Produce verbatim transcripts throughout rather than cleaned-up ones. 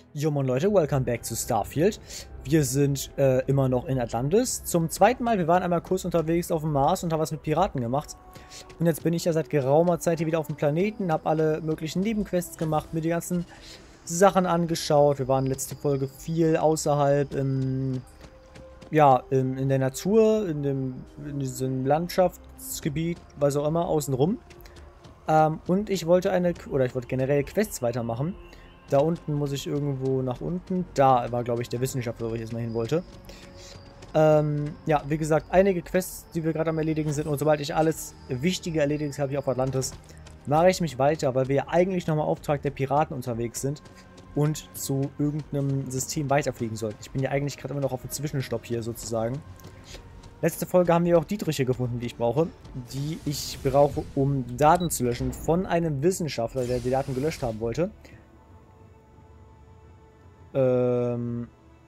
Jo moin Leute, welcome back zu Starfield. Wir sind äh, immer noch in Atlantis. Zum zweiten Mal, wir waren einmal kurz unterwegs auf dem Mars und haben was mit Piraten gemacht. Und jetzt bin ich ja seit geraumer Zeit hier wieder auf dem Planeten, habe alle möglichen Nebenquests gemacht, mir die ganzen Sachen angeschaut. Wir waren letzte Folge viel außerhalb im, ja, in, in der Natur, in, dem, in diesem Landschaftsgebiet, was auch immer, außenrum. Ähm, und ich wollte eine, oder ich wollte generell Quests weitermachen. Da unten muss ich irgendwo nach unten. Da war, glaube ich, der Wissenschaftler, wo ich jetzt mal hin wollte. Ähm, ja, wie gesagt, einige Quests, die wir gerade am Erledigen sind. Und sobald ich alles Wichtige erledigt habe hier auf Atlantis, mache ich mich weiter, weil wir ja eigentlich nochmal Auftrag der Piraten unterwegs sind und zu irgendeinem System weiterfliegen sollten. Ich bin ja eigentlich gerade immer noch auf dem Zwischenstopp hier sozusagen. Letzte Folge haben wir auch Dietriche gefunden, die ich brauche. Die ich brauche, um Daten zu löschen von einem Wissenschaftler, der die Daten gelöscht haben wollte. Ähm,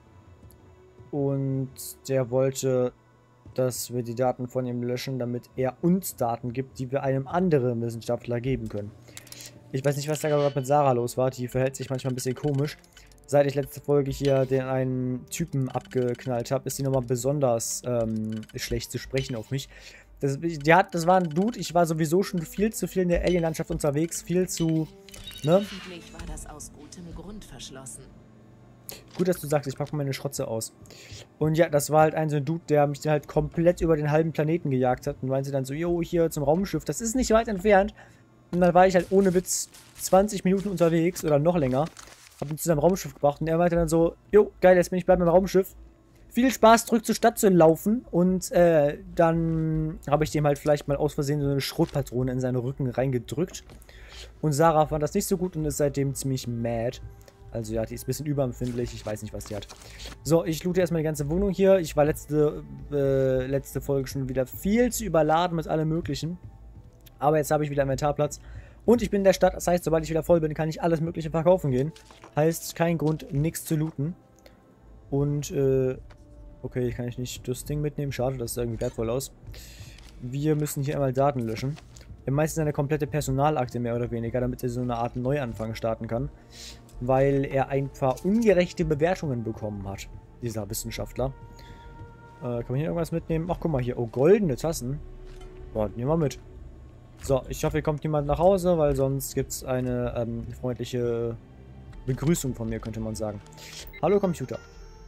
und der wollte, dass wir die Daten von ihm löschen, damit er uns Daten gibt, die wir einem anderen Wissenschaftler geben können. Ich weiß nicht, was da gerade mit Sarah los war. Die verhält sich manchmal ein bisschen komisch. Seit ich letzte Folge hier den einen Typen abgeknallt habe, ist sie nochmal besonders ähm, schlecht zu sprechen auf mich. Das, die hat, das war ein Dude. Ich war sowieso schon viel zu viel in der Alien-Landschaft unterwegs. Viel zu... Ne? Hoffentlich war das aus gutem Grund verschlossen. Gut, dass du sagst, ich packe meine Schrotze aus. Und ja, das war halt ein so ein Dude, der mich dann halt komplett über den halben Planeten gejagt hat. Und meinte dann so, jo, hier zum Raumschiff, das ist nicht weit entfernt. Und dann war ich halt ohne Witz zwanzig Minuten unterwegs oder noch länger. Hab ihn zu seinem Raumschiff gebracht und er meinte dann so, jo, geil, jetzt bin ich bei meinem Raumschiff. Viel Spaß, zurück zur Stadt zu laufen. Und äh, dann habe ich dem halt vielleicht mal aus Versehen so eine Schrotpatrone in seinen Rücken reingedrückt. Und Sarah fand das nicht so gut und ist seitdem ziemlich mad. Also ja, die ist ein bisschen überempfindlich. Ich weiß nicht, was die hat. So, ich loote erstmal die ganze Wohnung hier. Ich war letzte, äh, letzte Folge schon wieder viel zu überladen mit allem Möglichen. Aber jetzt habe ich wieder Inventarplatz. Und ich bin in der Stadt. Das heißt, sobald ich wieder voll bin, kann ich alles Mögliche verkaufen gehen. Heißt, kein Grund, nichts zu looten. Und, äh, okay, kann ich nicht das Ding mitnehmen. Schade, das sieht irgendwie wertvoll aus. Wir müssen hier einmal Daten löschen. Wir meistens eine komplette Personalakte mehr oder weniger, damit er so eine Art Neuanfang starten kann. Weil er ein paar ungerechte Bewertungen bekommen hat, dieser Wissenschaftler. Äh, kann man hier irgendwas mitnehmen? Ach, guck mal hier. Oh, goldene Tassen. Boah, nehmen wir mit. So, ich hoffe, hier kommt niemand nach Hause, weil sonst gibt es eine ähm, freundliche Begrüßung von mir, könnte man sagen. Hallo, Computer.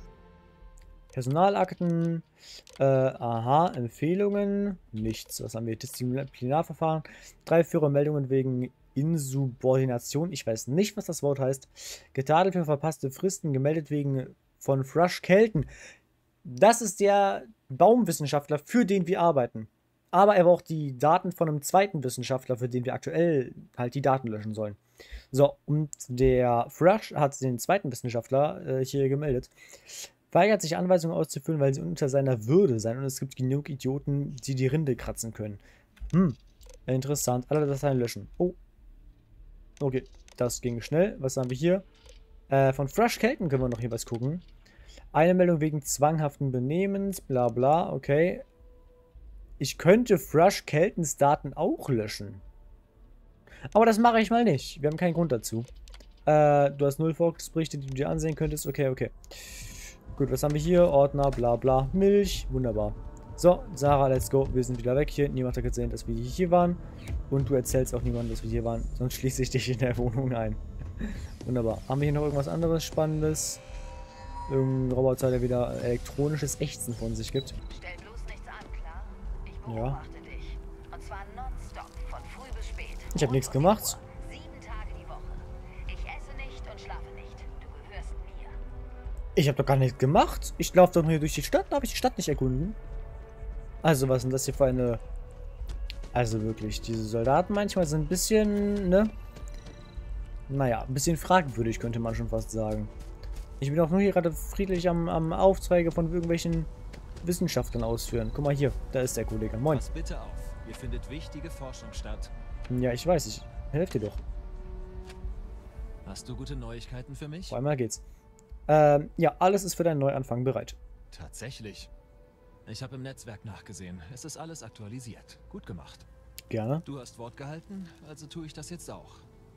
Personalakten. Äh, aha, Empfehlungen. Nichts. Was haben wir? Disziplinarverfahren. Drei Führermeldungen wegen Insubordination. Ich weiß nicht, was das Wort heißt. Getadelt für verpasste Fristen. Gemeldet wegen von Thrush Kelton. Das ist der Baumwissenschaftler, für den wir arbeiten. Aber er braucht die Daten von einem zweiten Wissenschaftler, für den wir aktuell halt die Daten löschen sollen. So, und der Thrush hat den zweiten Wissenschaftler äh, hier gemeldet. Weigert sich Anweisungen auszuführen, weil sie unter seiner Würde sein und es gibt genug Idioten, die die Rinde kratzen können. Hm, interessant. Alle Dateien löschen. Oh. Okay, das ging schnell. Was haben wir hier? Äh, von Thrush Kelton können wir noch hier was gucken. Eine Meldung wegen zwanghaften Benehmens, bla bla, okay. Ich könnte Thrush Keltons Daten auch löschen. Aber das mache ich mal nicht. Wir haben keinen Grund dazu. Äh, du hast null Fortschrittsberichte, die du dir ansehen könntest. Okay, okay. Gut, was haben wir hier? Ordner, bla bla. Milch. Wunderbar. So, Sarah, let's go. Wir sind wieder weg hier. Niemand hat gesehen, dass wir hier waren. Und du erzählst auch niemandem, dass wir hier waren. Sonst schließe ich dich in der Wohnung ein. Wunderbar. Haben wir hier noch irgendwas anderes Spannendes? Irgendein Roboter, der wieder elektronisches Ächzen von sich gibt. Stell bloß nichts an, klar? Ich beobachte ja. dich. Und zwar nonstop, von früh bis spät. Ich habe nichts gemacht. Sieben Tage die Woche. Ich esse nicht und schlafe nicht. Du gehörst mir. Ich habe doch gar nichts gemacht. Ich laufe doch nur hier durch die Stadt. Da habe ich die Stadt nicht erkunden. Also, was ist denn das hier für eine... Also wirklich, diese Soldaten manchmal sind ein bisschen, ne? Naja, ein bisschen fragwürdig, könnte man schon fast sagen. Ich bin auch nur hier gerade friedlich am, am Aufträge von irgendwelchen Wissenschaftlern ausführen. Guck mal hier, da ist der Kollege. Moin. Pass bitte auf, hier findet wichtige Forschung statt. Ja, ich weiß, ich helfe dir doch. Hast du gute Neuigkeiten für mich? Auf einmal geht's. Ähm, ja, alles ist für deinen Neuanfang bereit. Tatsächlich. Ich habe im Netzwerk nachgesehen. Es ist alles aktualisiert. Gut gemacht. Gerne. Du hast Wort gehalten, also tue ich das jetzt auch.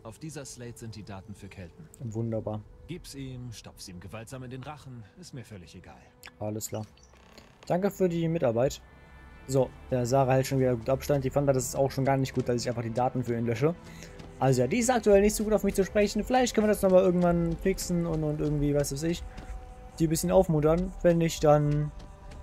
Auf dieser Slate sind die Daten für Kelten. Wunderbar. Gib's ihm, stopf's ihm gewaltsam in den Rachen, ist mir völlig egal. Alles klar. Danke für die Mitarbeit. So, der Sarah hält schon wieder gut Abstand. Die fand das ist auch schon gar nicht gut, dass ich einfach die Daten für ihn lösche. Also ja, die ist aktuell nicht so gut auf mich zu sprechen. Vielleicht können wir das nochmal irgendwann fixen und, und irgendwie, was weiß ich, die ein bisschen aufmuntern. Wenn nicht, dann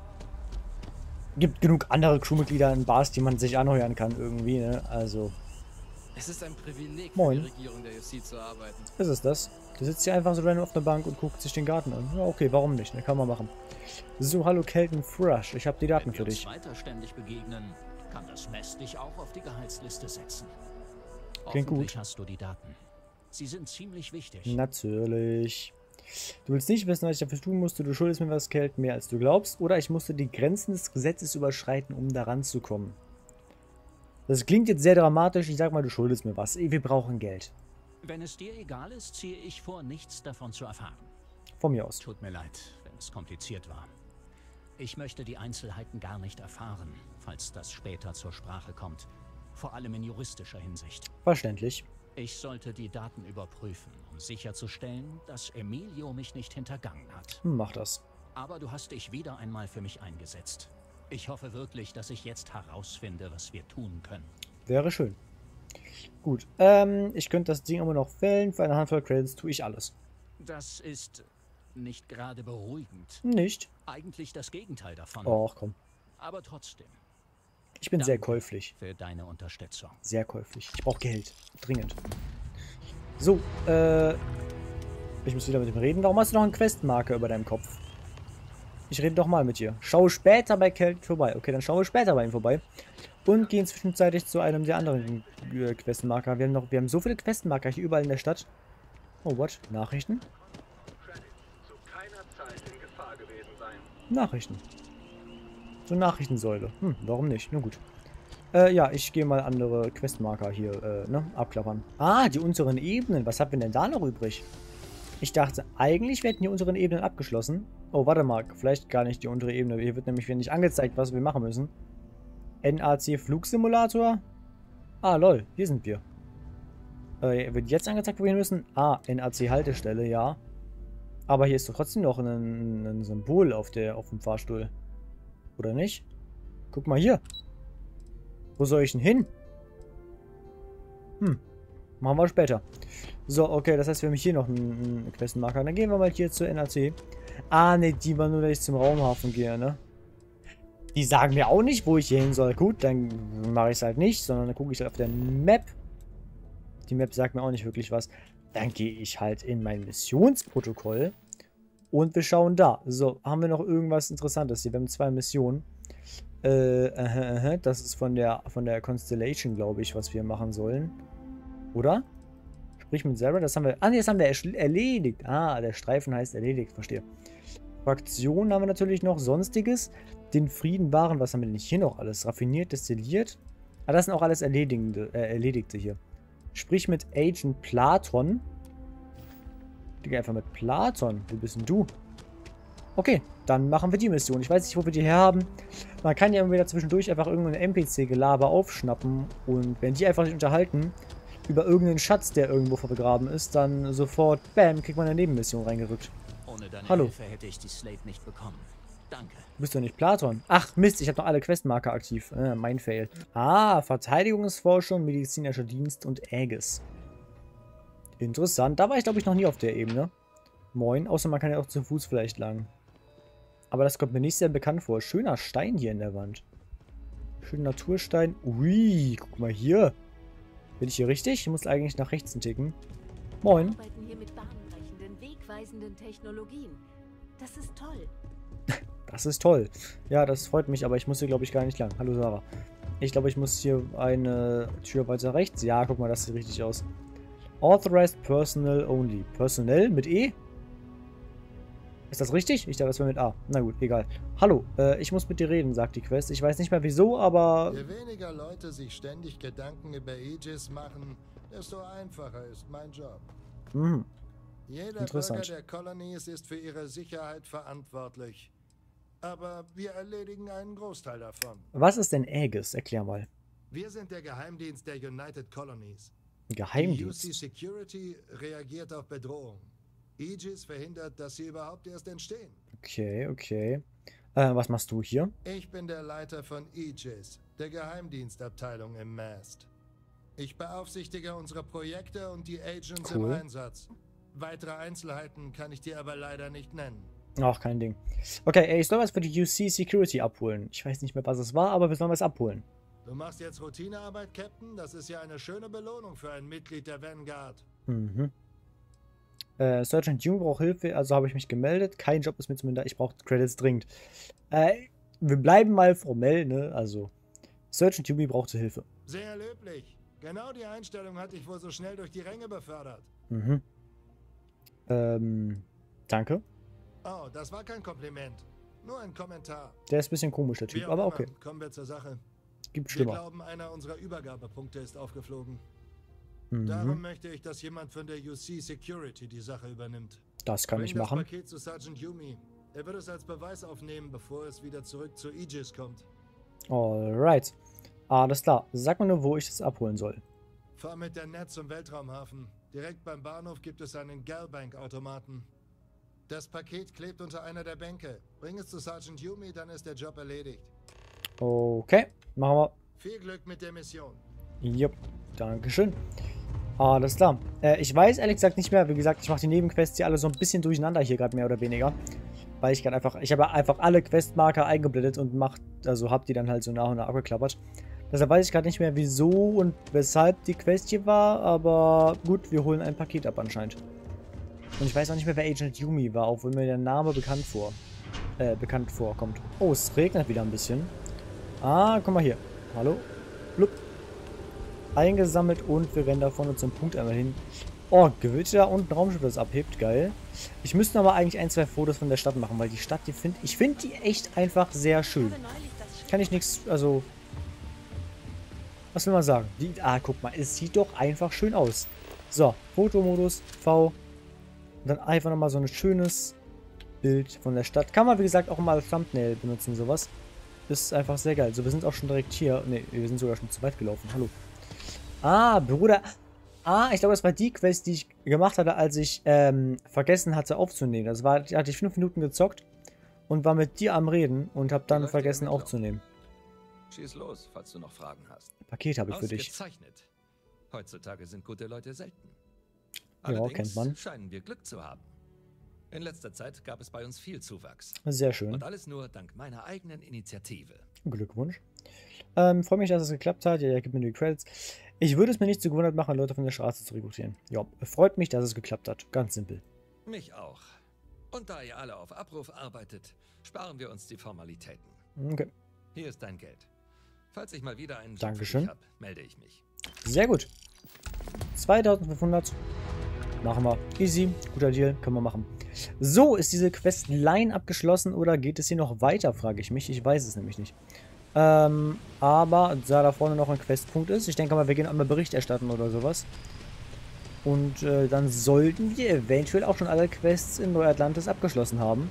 gibt genug andere Crewmitglieder in Bars, die man sich anheuern kann irgendwie, ne? Also. Es ist ein Privileg Moin. für die Regierung der Justiz zu arbeiten. Ist es das? Du sitzt hier einfach so random auf der Bank und guckt sich den Garten an. Ja, okay, warum nicht? Ne, kann man machen. So, hallo Kelton Thrush, ich habe die Daten Wenn für wir dich. uns weiter ständig begegnen, kann das Mess dich auch auf die Gehaltsliste setzen. Klingt Hoffentlich gut. hast du die Daten. Sie sind ziemlich wichtig. Natürlich. Du willst nicht wissen, was ich dafür tun musste. Du schuldest mir was, Kelton, mehr als du glaubst. Oder ich musste die Grenzen des Gesetzes überschreiten, um daran zu kommen. Das klingt jetzt sehr dramatisch. Ich sag mal, du schuldest mir was. Wir brauchen Geld. Wenn es dir egal ist, ziehe ich vor, nichts davon zu erfahren. Von mir aus. Tut mir leid, wenn es kompliziert war. Ich möchte die Einzelheiten gar nicht erfahren, falls das später zur Sprache kommt. Vor allem in juristischer Hinsicht. Verständlich. Ich sollte die Daten überprüfen, um sicherzustellen, dass Emilio mich nicht hintergangen hat. Hm, mach das. Aber du hast dich wieder einmal für mich eingesetzt. Ich hoffe wirklich, dass ich jetzt herausfinde, was wir tun können. Wäre schön. Gut. Ähm, ich könnte das Ding immer noch fällen. Für eine Handvoll Credits tue ich alles. Das ist nicht gerade beruhigend. Nicht? Eigentlich das Gegenteil davon. Och, komm. Aber trotzdem, Ich bin sehr Danke. käuflich. für deine Unterstützung. Sehr käuflich. Ich brauche Geld. Dringend. So, äh... Ich muss wieder mit ihm reden. Warum hast du noch einen Questmarker über deinem Kopf? Ich rede doch mal mit dir. Schau später bei Kelton vorbei. Okay, dann schauen wir später bei ihm vorbei. Und gehen zwischenzeitlich zu einem der anderen äh, Questmarker. Wir haben noch, wir haben so viele Questmarker hier überall in der Stadt. Oh, what? Nachrichten? Zu keiner Zeit in Gefahr gewesen sein. Nachrichten. So Nachrichtensäule. Hm, warum nicht? Nur gut. Äh, ja, ich gehe mal andere Questmarker hier, äh, ne, abklappern. Ah, die unteren Ebenen. Was haben wir denn da noch übrig? Ich dachte, eigentlich werden die unteren Ebenen abgeschlossen. Oh, warte mal. Vielleicht gar nicht die untere Ebene. Hier wird nämlich wieder nicht angezeigt, was wir machen müssen. N A C Flugsimulator? Ah, lol. Hier sind wir. Äh, wird jetzt angezeigt, wo wir hin müssen? Ah, N A C Haltestelle, ja. Aber hier ist doch trotzdem noch ein, ein Symbol auf, der, auf dem Fahrstuhl. Oder nicht? Guck mal hier. Wo soll ich denn hin? Hm. Machen wir später. So, okay, das heißt, wir haben hier noch einen, einen Questmarker. Dann gehen wir mal hier zur N A C. Ah, ne, die war nur, dass ich zum Raumhafen gehe, ne? Die sagen mir auch nicht, wo ich hier hin soll. Gut, dann mache ich es halt nicht, sondern dann gucke ich halt auf der Map. Die Map sagt mir auch nicht wirklich was. Dann gehe ich halt in mein Missionsprotokoll und wir schauen da. So, haben wir noch irgendwas Interessantes hier? Wir haben zwei Missionen. Äh, äh, äh, das ist von der, von der Constellation, glaube ich, was wir machen sollen. Oder? Sprich mit Sarah, das haben wir... Ah, nee, das haben wir erledigt. Ah, der Streifen heißt erledigt, verstehe. Fraktion haben wir natürlich noch. Sonstiges. Den Frieden wahren, was haben wir denn hier noch alles? Raffiniert, destilliert. Ah, das sind auch alles Erledigende, äh, Erledigte hier. Sprich mit Agent Platon. Digga, einfach mit Platon. Wo bist denn du? Okay, dann machen wir die Mission. Ich weiß nicht, wo wir die her haben. Man kann ja immer wieder zwischendurch einfach irgendein N P C-Gelaber aufschnappen. Und wenn die einfach sich unterhalten über irgendeinen Schatz, der irgendwo vergraben ist, dann sofort, bam, kriegt man eine Nebenmission reingerückt. Ohne deine Hallo. Hilfe hätte ich die Slate nicht bekommen. Danke. Du bist doch nicht Platon. Ach, Mist, ich habe noch alle Questmarker aktiv. Äh, mein Fail. Ah, Verteidigungsforschung, medizinischer Dienst und Aegis. Interessant. Da war ich, glaube ich, noch nie auf der Ebene. Moin. Außer man kann ja auch zu Fuß vielleicht lang. Aber das kommt mir nicht sehr bekannt vor. Schöner Stein hier in der Wand. Schöner Naturstein. Ui, guck mal hier. Bin ich hier richtig? Ich muss eigentlich nach rechts ticken. Moin. Wir arbeiten hier mit bahnbrechenden, wegweisenden Technologien. Das ist toll. Das ist toll. Ja, das freut mich, aber ich muss hier, glaube ich, gar nicht lang. Hallo, Sarah. Ich glaube, ich muss hier eine Tür weiter rechts. Ja, guck mal, das sieht richtig aus. Authorized Personnel Only. Personell mit E? Ist das richtig? Ich dachte, das wäre mit A. Na gut, egal. Hallo, äh, ich muss mit dir reden, sagt die Quest. Ich weiß nicht mehr wieso, aber... Je weniger Leute sich ständig Gedanken über Aegis machen, desto einfacher ist mein Job. Mhm. Jeder Interessant. Bürger der Colonies ist für ihre Sicherheit verantwortlich. Aber wir erledigen einen Großteil davon. Was ist denn Aegis? Erklär mal. Wir sind der Geheimdienst der United Colonies. Die U Geheimdienst. C Security reagiert auf Bedrohung. Aegis verhindert, dass sie überhaupt erst entstehen. Okay, okay. Äh, was machst du hier? Ich bin der Leiter von Aegis, der Geheimdienstabteilung im Mast. Ich beaufsichtige unsere Projekte und die Agents Cool. im Einsatz. Weitere Einzelheiten kann ich dir aber leider nicht nennen. Ach, kein Ding. Okay, ey, ich soll was für die U C Security abholen. Ich weiß nicht mehr, was es war, aber wir sollen was abholen. Du machst jetzt Routinearbeit, Captain? Das ist ja eine schöne Belohnung für ein Mitglied der Vanguard. Mhm. Äh, Sergeant Jung braucht Hilfe, also habe ich mich gemeldet. Kein Job ist mir zumindest, ich brauche Credits dringend. Äh, wir bleiben mal formell, ne? Also, Sergeant Jung brauchte Hilfe. Sehr löblich. Genau die Einstellung hatte ich wohl so schnell durch die Ränge befördert. Mhm. Ähm, danke. Oh, das war kein Kompliment. Nur ein Kommentar. Der ist ein bisschen komisch, der Wie Typ, auch aber immer, okay. kommen wir zur Sache. Gibt Wir schlimmer. glauben, einer unserer Übergabepunkte ist aufgeflogen. Darum Mhm. möchte ich, dass jemand von der U C Security die Sache übernimmt. Das kann Bring ich machen. das Paket zu Sergeant Yumi. Er wird es als Beweis aufnehmen, bevor es wieder zurück zu Aegis kommt. Alright. Alles klar. Sag mir nur, wo ich das abholen soll. Fahr mit der Netz zum Weltraumhafen. Direkt beim Bahnhof gibt es einen Galbank-Automaten. Das Paket klebt unter einer der Bänke. Bring es zu Sergeant Yumi, dann ist der Job erledigt. Okay, machen wir. Viel Glück mit der Mission. Jupp, Dankeschön. Alles klar. Äh, ich weiß ehrlich gesagt nicht mehr. Wie gesagt, ich mache die Nebenquests hier alle so ein bisschen durcheinander hier gerade mehr oder weniger. Weil ich gerade einfach, ich habe einfach alle Questmarker eingeblendet und macht, also habe die dann halt so nach und nach abgeklappert. Deshalb weiß ich gerade nicht mehr, wieso und weshalb die Quest hier war, aber gut, wir holen ein Paket ab anscheinend. Und ich weiß auch nicht mehr, wer Agent Yumi war, obwohl mir der Name bekannt vor, äh, bekannt vorkommt. Oh, es regnet wieder ein bisschen. Ah, guck mal hier. Hallo? Blub. Eingesammelt und wir rennen da vorne zum Punkt einmal hin. Oh, Gewitter und ein Raumschiff, das abhebt. Geil. Ich müsste aber eigentlich ein, zwei Fotos von der Stadt machen, weil die Stadt, die finde ich finde die echt einfach sehr schön. Kann ich nichts, also... Was will man sagen? Die, ah, guck mal, es sieht doch einfach schön aus. So, Fotomodus, V. Und dann einfach nochmal so ein schönes Bild von der Stadt. Kann man, wie gesagt, auch mal als Thumbnail benutzen, sowas. Ist einfach sehr geil. So, wir sind auch schon direkt hier. Ne, wir sind sogar schon zu weit gelaufen. Hallo. Ah, Bruder. Ah, ich glaube, das war die Quest, die ich gemacht hatte, als ich ähm, vergessen hatte aufzunehmen. Das war, da hatte ich fünf Minuten gezockt und war mit dir am Reden und habe dann vergessen aufzunehmen. Schieß los, falls du noch Fragen hast. Paket habe ich für dich. Ausgezeichnet. Heutzutage sind gute Leute selten. Ja, Allerdings kennt man. scheinen wir Glück zu haben. In letzter Zeit gab es bei uns viel Zuwachs. Sehr schön. Und alles nur dank meiner eigenen Initiative. Glückwunsch. Ähm, freue mich, dass es geklappt hat. Ja, ja, gib mir die Credits. Ich würde es mir nicht zu gewundert machen, Leute von der Straße zu rekrutieren. Ja, freut mich, dass es geklappt hat. Ganz simpel. Mich auch. Und da ihr alle auf Abruf arbeitet, sparen wir uns die Formalitäten. Okay. Hier ist dein Geld. Falls ich mal wieder einen Job Dankeschön. für dich hab, melde ich mich. Sehr gut. zweitausendfünfhundert. Machen wir. Easy. Guter Deal. Können wir machen. So, ist diese Questline abgeschlossen oder geht es hier noch weiter, frage ich mich. Ich weiß es nämlich nicht. Ähm, aber da da vorne noch ein Questpunkt ist, ich denke mal, wir gehen einmal Bericht erstatten oder sowas. Und äh, dann sollten wir eventuell auch schon alle Quests in Neu-Atlantis abgeschlossen haben.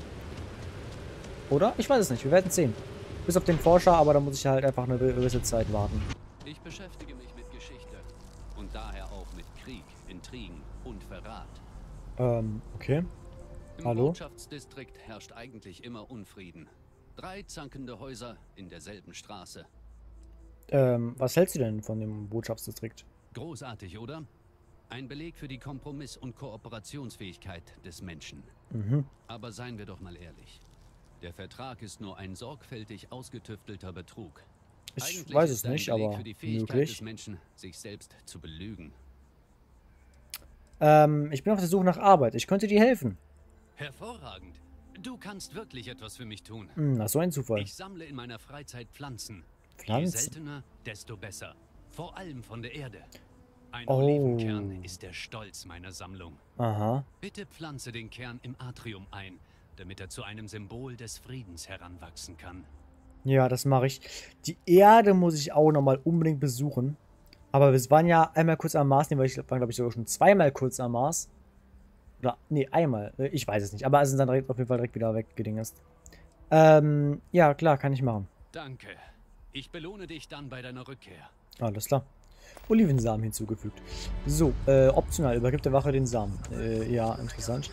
Oder? Ich weiß es nicht. Wir werden es sehen. Bis auf den Forscher, aber da muss ich halt einfach eine gewisse Zeit warten. Ich beschäftige mich mit Geschichte und daher auch mit Krieg, Intrigen und Verrat. Ähm, okay. Im Hallo? Botschaftsdistrikt herrscht eigentlich immer Unfrieden. Drei zankende Häuser in derselben Straße. Ähm, was hältst du denn von dem Botschaftsdistrikt? Großartig, oder? Ein Beleg für die Kompromiss- und Kooperationsfähigkeit des Menschen. Mhm. Aber seien wir doch mal ehrlich. Der Vertrag ist nur ein sorgfältig ausgetüftelter Betrug. Ich Eigentlich weiß ist es nicht, ein Beleg aber für die Fähigkeit möglich. des Menschen, sich selbst zu belügen. Ähm, ich bin auf der Suche nach Arbeit. Ich könnte dir helfen. Hervorragend. Du kannst wirklich etwas für mich tun. Hm, na, so ein Zufall. Ich sammle in meiner Freizeit Pflanzen. Je Pflanzen? seltener, desto besser. Vor allem von der Erde. Ein Oh. Olivenkern ist der Stolz meiner Sammlung. Aha. Bitte pflanze den Kern im Atrium ein, damit er zu einem Symbol des Friedens heranwachsen kann. Ja, das mache ich. Die Erde muss ich auch nochmal unbedingt besuchen. Aber wir waren ja einmal kurz am Mars, nee, weil ich war, glaube ich, sogar schon zweimal kurz am Mars. Oder, nee, einmal. Ich weiß es nicht. Aber es ist dann direkt, auf jeden Fall direkt wieder weggedingest. Ähm, ja, klar, kann ich machen. Danke. Ich belohne dich dann bei deiner Rückkehr. Alles klar. Olivensamen hinzugefügt. So, äh, optional übergibt der Wache den Samen. Äh, ja, interessant.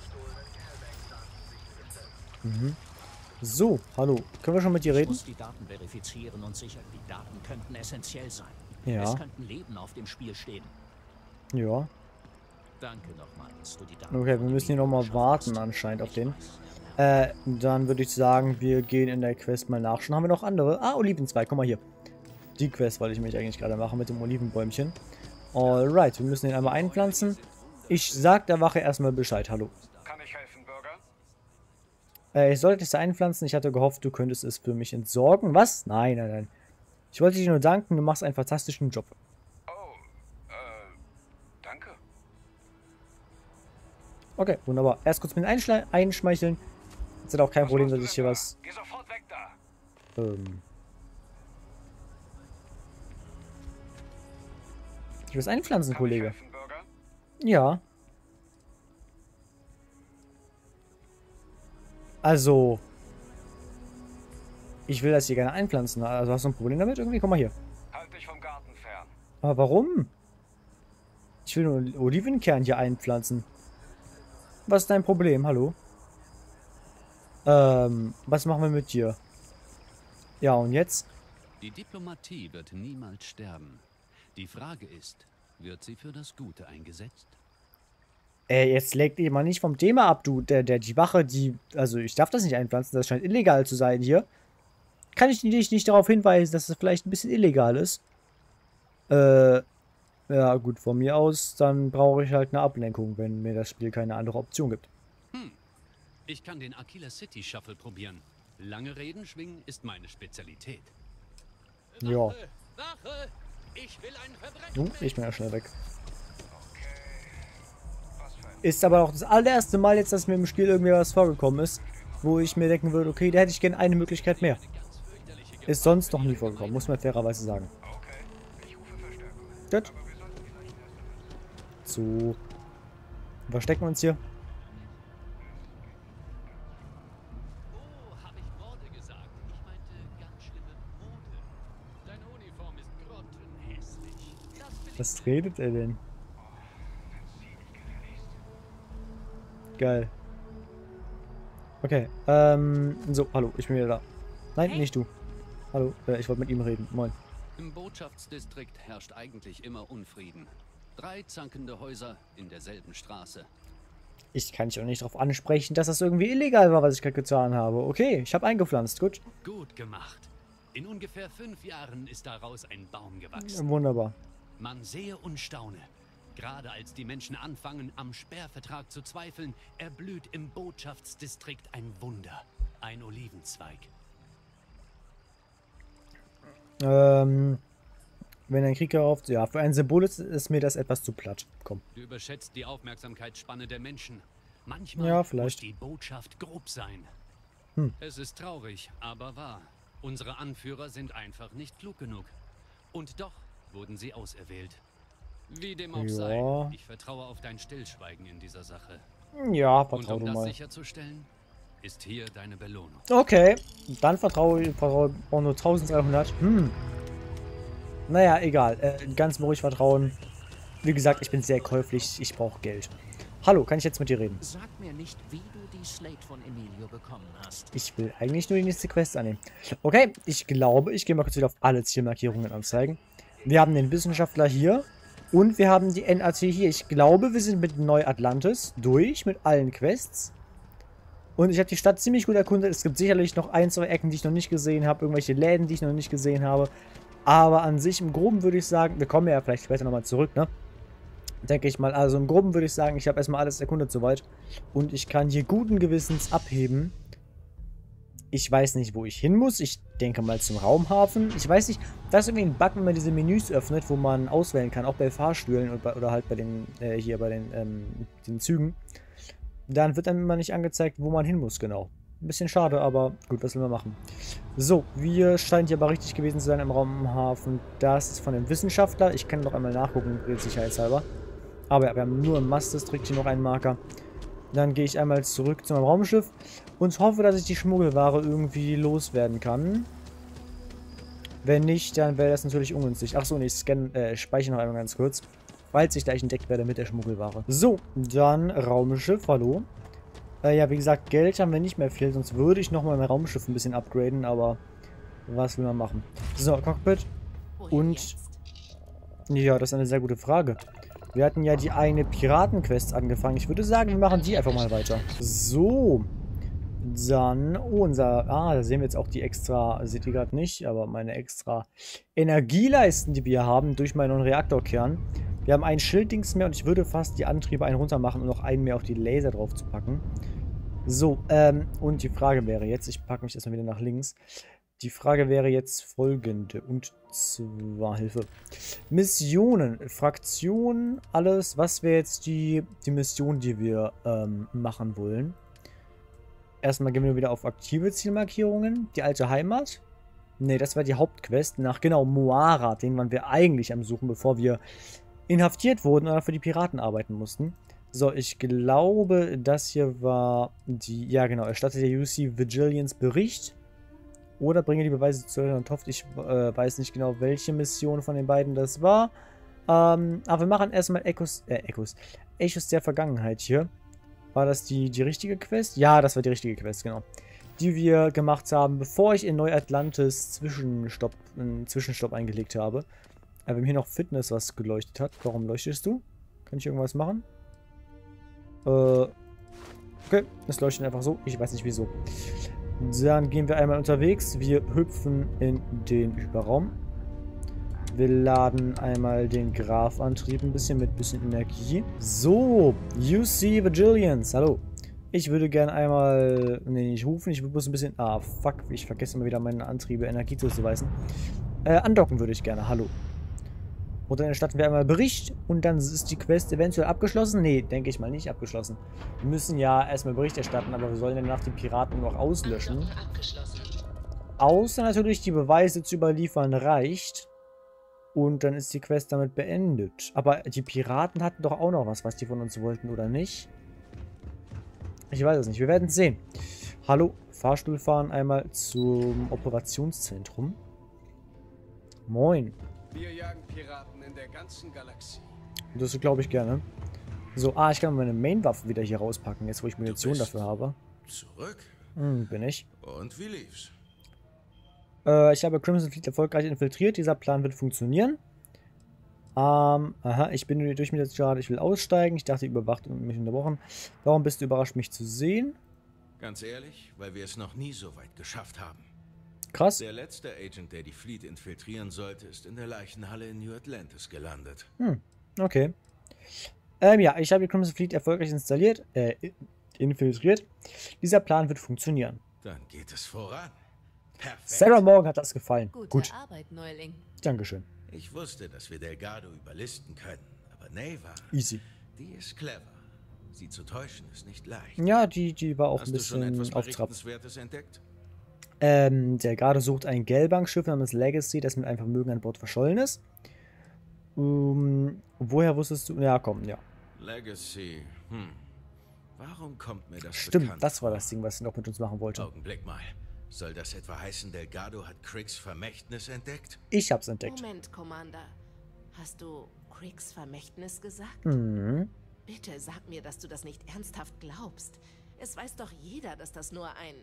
Mhm. So, hallo. Können wir schon mit dir reden? Ich muss die Daten verifizieren und sichern. Die Daten könnten essentiell sein. Ja. Es könnten Leben auf dem Spiel stehen. Ja. Danke nochmal, dass du die Daten... Okay, wir müssen hier nochmal warten anscheinend auf den. Äh, dann würde ich sagen, wir gehen in der Quest mal nachschauen. Haben wir noch andere? Ah, Olivenzweig, guck mal hier. Die Quest wollte ich mich eigentlich gerade machen mit dem Olivenbäumchen. Alright, wir müssen den einmal einpflanzen. Ich sag der Wache erstmal Bescheid. Hallo. Kann ich helfen, Bürger? Äh, ich sollte es einpflanzen. Ich hatte gehofft, du könntest es für mich entsorgen. Was? Nein, nein, nein. Ich wollte dir nur danken, du machst einen fantastischen Job. Oh, äh, danke. Okay, wunderbar. Erst kurz mit Einschle einschmeicheln. Jetzt ist auch kein Problem, dass ich hier was... Geh sofort weg da. Ähm... Ich will es einpflanzen, Kollege. Helfen, Bürger? Ja. Also... Ich will das hier gerne einpflanzen. Also hast du ein Problem damit irgendwie? Komm mal hier. Halt dich vom Garten fern. Aber warum? Ich will nur Olivenkern hier einpflanzen. Was ist dein Problem? Hallo? Ähm, was machen wir mit dir? Ja, und jetzt? Die Diplomatie wird niemals sterben. Die Frage ist, wird sie für das Gute eingesetzt? Ey, jetzt leg dich mal nicht vom Thema ab, du. Der, der, die Wache, die... Also, ich darf das nicht einpflanzen. Das scheint illegal zu sein hier. Kann ich dich nicht darauf hinweisen, dass es vielleicht ein bisschen illegal ist? Äh... Ja, gut, von mir aus, dann brauche ich halt eine Ablenkung, wenn mir das Spiel keine andere Option gibt. Hm. Ich kann den Aquila City Shuffle probieren. Lange Reden schwingen ist meine Spezialität. Ja. Wache! Wache! Ich will ein Verbrechen. Uh, ich bin ja schnell weg. Ist aber auch das allererste Mal jetzt, dass mir im Spiel irgendwie was vorgekommen ist, wo ich mir denken würde, okay, da hätte ich gerne eine Möglichkeit mehr. Ist sonst noch nie vorgekommen, muss man fairerweise sagen. Gut. So. Wir verstecken uns hier. Oh, hab ich Morde gesagt? Ich meinte ganz schlimme Mode. Deine Uniform ist grottenhässlich. Das will ich Was redet er denn? Geil. Okay, ähm, so, hallo, ich bin wieder da. Nein, Hey. nicht du. Hallo, äh, ich wollte mit ihm reden. Moin. Im Botschaftsdistrikt herrscht eigentlich immer Unfrieden. Drei zankende Häuser in derselben Straße. Ich kann dich auch nicht darauf ansprechen, dass das irgendwie illegal war, was ich gerade getan habe. Okay, ich habe eingepflanzt, gut. Gut gemacht. In ungefähr fünf Jahren ist daraus ein Baum gewachsen. Wunderbar. Man sehe und staune. Gerade als die Menschen anfangen, am Sperrvertrag zu zweifeln, erblüht im Botschaftsdistrikt ein Wunder. Ein Olivenzweig. Ähm, wenn ein Krieg darauf... Ja, für ein Symbol ist, ist mir das etwas zu platt. Komm. Du überschätzt die Aufmerksamkeitsspanne der Menschen. Manchmal Ja, muss vielleicht. die Botschaft grob sein. Hm. Es ist traurig, aber wahr. Unsere Anführer sind einfach nicht klug genug. Und doch wurden sie auserwählt. Wie dem auch Ja. sei, ich vertraue auf dein Stillschweigen in dieser Sache. Ja, Und vertrau um du das mal. sicherzustellen, ist hier deine Belohnung. Okay, dann vertraue ich vertraue auch nur dreizehnhundert. Hm. Naja, egal. Äh, ganz ruhig vertrauen. Wie gesagt, ich bin sehr käuflich. Ich brauche Geld. Hallo, kann ich jetzt mit dir reden? Sag mir nicht, wie du die Slate von Emilio bekommen hast. Ich will eigentlich nur die nächste Quest annehmen. Okay, ich glaube, ich gehe mal kurz wieder auf alle Zielmarkierungen anzeigen. Wir haben den Wissenschaftler hier. Und wir haben die N A T hier. Ich glaube, wir sind mit Neu-Atlantis durch, mit allen Quests. Und ich habe die Stadt ziemlich gut erkundet. Es gibt sicherlich noch ein, zwei Ecken, die ich noch nicht gesehen habe. Irgendwelche Läden, die ich noch nicht gesehen habe. Aber an sich im Groben würde ich sagen, wir kommen ja vielleicht später nochmal zurück, ne? Denke ich mal. Also im Groben würde ich sagen, ich habe erstmal alles erkundet soweit. Und ich kann hier guten Gewissens abheben. Ich weiß nicht, wo ich hin muss. Ich denke mal zum Raumhafen. Ich weiß nicht, da ist irgendwie ein Bug, wenn man diese Menüs öffnet, wo man auswählen kann, auch bei Fahrstühlen oder, bei, oder halt bei den, äh, hier bei den, ähm, den Zügen. Dann wird dann immer nicht angezeigt, wo man hin muss, genau. Ein bisschen schade, aber gut, was will man machen. So, wir scheinen hier aber richtig gewesen zu sein im Raumhafen. Das ist von dem Wissenschaftler. Ich kann noch einmal nachgucken, sicherheitshalber. Aber ja, wir haben nur im Mastdistrikt hier noch einen Marker. Dann gehe ich einmal zurück zu meinem Raumschiff und hoffe, dass ich die Schmuggelware irgendwie loswerden kann. Wenn nicht, dann wäre das natürlich ungünstig. Achso, nee, ich scanne, äh, speichere noch einmal ganz kurz. Falls ich gleich entdeckt werde mit der Schmuggelware. So, dann Raumschiff, hallo. Äh, ja, wie gesagt, Geld haben wir nicht mehr viel, sonst würde ich nochmal mein Raumschiff ein bisschen upgraden, aber was will man machen? So, Cockpit. Und ja, das ist eine sehr gute Frage. Wir hatten ja die eine Piratenquest angefangen. Ich würde sagen, wir machen die einfach mal weiter. So. Dann, oh, unser, ah, da sehen wir jetzt auch die extra, seht ihr gerade nicht, aber meine extra Energieleisten, die wir haben durch meinen Reaktorkern. Wir haben ein Schilddings mehr und ich würde fast die Antriebe einen runter machen und noch einen mehr auf die Laser drauf zu packen. So, ähm, und die Frage wäre jetzt, ich packe mich erstmal wieder nach links. Die Frage wäre jetzt folgende, und zwar, Hilfe. Missionen, Fraktionen, alles, was wäre jetzt die, die Mission, die wir ähm, machen wollen? Erstmal gehen wir wieder auf aktive Zielmarkierungen. Die alte Heimat. Ne, das war die Hauptquest nach, genau, Moara. Den waren wir eigentlich am Suchen, bevor wir inhaftiert wurden oder für die Piraten arbeiten mussten. So, ich glaube, das hier war die, ja genau, erstatte der U C Vigilians Bericht. Oder bringe die Beweise zu Herrn Toft. Ich äh, weiß nicht genau, welche Mission von den beiden das war. Ähm, aber wir machen erstmal Echos, äh, Echos, Echos der Vergangenheit hier. War das die, die richtige Quest? Ja, das war die richtige Quest, genau. Die wir gemacht haben, bevor ich in Neu-Atlantis Zwischenstopp, einen Zwischenstopp eingelegt habe. Aber wir haben hier noch Fitness, was geleuchtet hat. Warum leuchtest du? Kann ich irgendwas machen? Äh, okay, das leuchtet einfach so. Ich weiß nicht wieso. Dann gehen wir einmal unterwegs. Wir hüpfen in den Überraum. Wir laden einmal den Graph-Antrieb ein bisschen mit ein bisschen Energie. So, U C Vigilians, hallo. Ich würde gerne einmal, nee, nicht rufen, ich würde bloß ein bisschen, ah, fuck, ich vergesse immer wieder meine Antriebe, Energie zuzuweisen. Äh, andocken würde ich gerne, hallo. Und dann erstatten wir einmal Bericht und dann ist die Quest eventuell abgeschlossen. Nee, denke ich mal nicht abgeschlossen. Wir müssen ja erstmal Bericht erstatten, aber wir sollen danach die Piraten noch auslöschen. Außer natürlich die Beweise zu überliefern reicht. Und dann ist die Quest damit beendet. Aber die Piraten hatten doch auch noch was, was die von uns wollten, oder nicht? Ich weiß es nicht. Wir werden es sehen. Hallo, Fahrstuhl fahren einmal zum Operationszentrum. Moin. Wir jagen Piraten in der ganzen Galaxie. Das glaube ich gerne. So, ah, ich kann meine Main-Waffe wieder hier rauspacken, jetzt wo ich Munition dafür habe. Zurück? Hm, bin ich. Und wie lief's? Äh, ich habe Crimson Fleet erfolgreich infiltriert. Dieser Plan wird funktionieren. Ähm, aha, ich bin durch mit jetzt gerade. Ich will aussteigen. Ich dachte, ihr überwacht und mich unterbrochen. Warum bist du überrascht, mich zu sehen? Ganz ehrlich, weil wir es noch nie so weit geschafft haben. Krass. Der letzte Agent, der die Fleet infiltrieren sollte, ist in der Leichenhalle in New Atlantis gelandet. Hm, okay. Ähm, ja, ich habe die Crimson Fleet erfolgreich installiert, äh, infiltriert. Dieser Plan wird funktionieren. Dann geht es voran. Perfekt. Sarah Morgan hat das gefallen. Gute Gut. Arbeit, Neuling. Dankeschön. Ich wusste, dass wir Delgado überlisten können, aber Neva, Easy. die ist clever. Sie zu täuschen ist nicht leicht. Ja, die, die war auch Hast ein du schon bisschen etwas auf Trab. Berichtenswertes entdeckt? Ähm, Delgado sucht ein Gelbank-Schiff namens Legacy, das mit einem Vermögen an Bord verschollen ist. Um, woher wusstest du? Ja, komm, ja. Legacy, hm. Warum kommt mir das Stimmt, bekannt das war vor? das Ding, was er noch mit uns machen wollte. Augenblick mal. Soll das etwa heißen, Delgado hat Cricks Vermächtnis entdeckt? Ich hab's entdeckt. Moment, Commander. Hast du Cricks Vermächtnis gesagt? Mhm. Bitte sag mir, dass du das nicht ernsthaft glaubst. Es weiß doch jeder, dass das nur ein...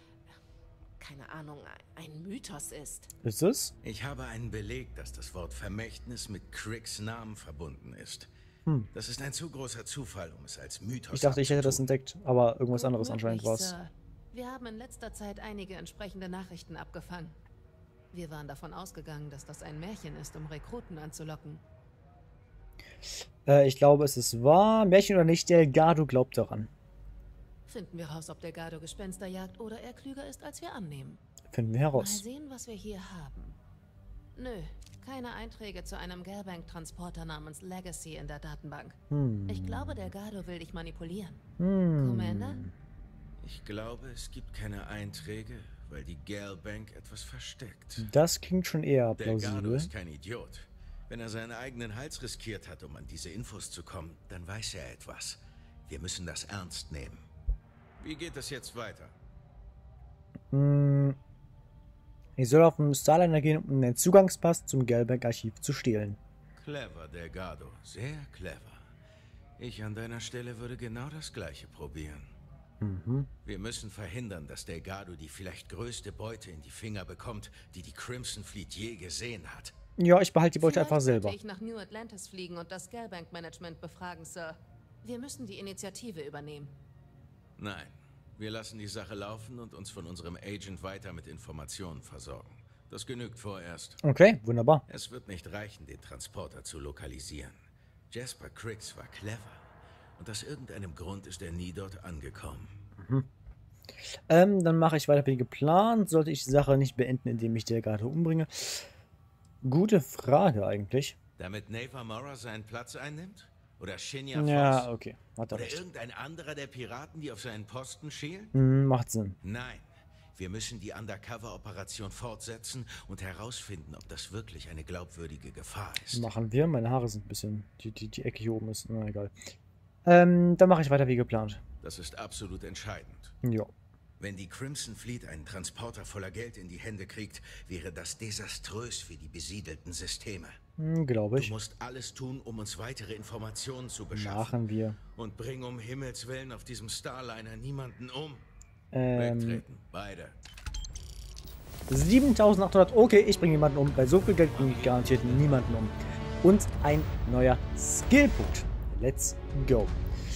keine Ahnung, ein Mythos ist. Ist es? Ich habe einen Beleg, dass das Wort Vermächtnis mit Cricks Namen verbunden ist. Hm. Das ist ein zu großer Zufall, um es als Mythos Ich dachte, ich hätte das abzutun. entdeckt, aber irgendwas Gut anderes möglich, anscheinend war's. Sir. Wir haben in letzter Zeit einige entsprechende Nachrichten abgefangen. Wir waren davon ausgegangen, dass das ein Märchen ist, um Rekruten anzulocken. Äh, ich glaube, es ist wahr. Märchen oder nicht, Delgado glaubt daran. Finden wir raus, ob der Delgado Gespenster jagt oder er klüger ist, als wir annehmen. Finden wir Mal heraus. sehen, was wir hier haben. Nö, keine Einträge zu einem Gelbank-Transporter namens Legacy in der Datenbank. Hm. Ich glaube, Delgado will dich manipulieren. Hm. Commander? Ich glaube, es gibt keine Einträge, weil die Gelbank etwas versteckt. Das klingt schon eher Delgado plausibel. ist kein Idiot. Wenn er seinen eigenen Hals riskiert hat, um an diese Infos zu kommen, dann weiß er etwas. Wir müssen das ernst nehmen. Wie geht es jetzt weiter? Hm. Ich soll auf den Starliner gehen, um den Zugangspass zum Gelbank-Archiv zu stehlen. Clever, Delgado. Sehr clever. Ich an deiner Stelle würde genau das Gleiche probieren. Mhm. Wir müssen verhindern, dass Delgado die vielleicht größte Beute in die Finger bekommt, die die Crimson Fleet je gesehen hat. Ja, ich behalte die Beute Vielleicht einfach selber. sollte ich nach New Atlantis fliegen und das Gelbank-Management befragen, Sir. Wir müssen die Initiative übernehmen. Nein, wir lassen die Sache laufen und uns von unserem Agent weiter mit Informationen versorgen. Das genügt vorerst. Okay, wunderbar. Es wird nicht reichen, den Transporter zu lokalisieren. Jasper Criggs war clever. Und aus irgendeinem Grund ist er nie dort angekommen. Mhm. Ähm, dann mache ich weiter wie geplant. Sollte ich die Sache nicht beenden, indem ich Delgado umbringe? Gute Frage eigentlich. Damit Naeva Mora seinen Platz einnimmt? Oder Shinya Fox? Ja, okay. Hat er Oder recht. irgendein anderer der Piraten, die auf seinen Posten schielen? Mhm, macht Sinn. Nein. Wir müssen die Undercover-Operation fortsetzen und herausfinden, ob das wirklich eine glaubwürdige Gefahr ist. Machen wir. Meine Haare sind ein bisschen... Die, die, die Ecke hier oben ist... Na, egal. Ähm, dann mache ich weiter wie geplant. Das ist absolut entscheidend. Ja. Wenn die Crimson Fleet einen Transporter voller Geld in die Hände kriegt, wäre das desaströs für die besiedelten Systeme. Hm, glaube ich. Du musst alles tun, um uns weitere Informationen zu beschaffen. Machen wir. Und bring um Himmels Willen auf diesem Starliner niemanden um. Ähm, Wegtreten, beide. siebentausendachthundert. Okay, ich bringe jemanden um. Bei so viel Geld bringe ich garantiert niemanden um. Und ein neuer Skillpunkt. Let's go.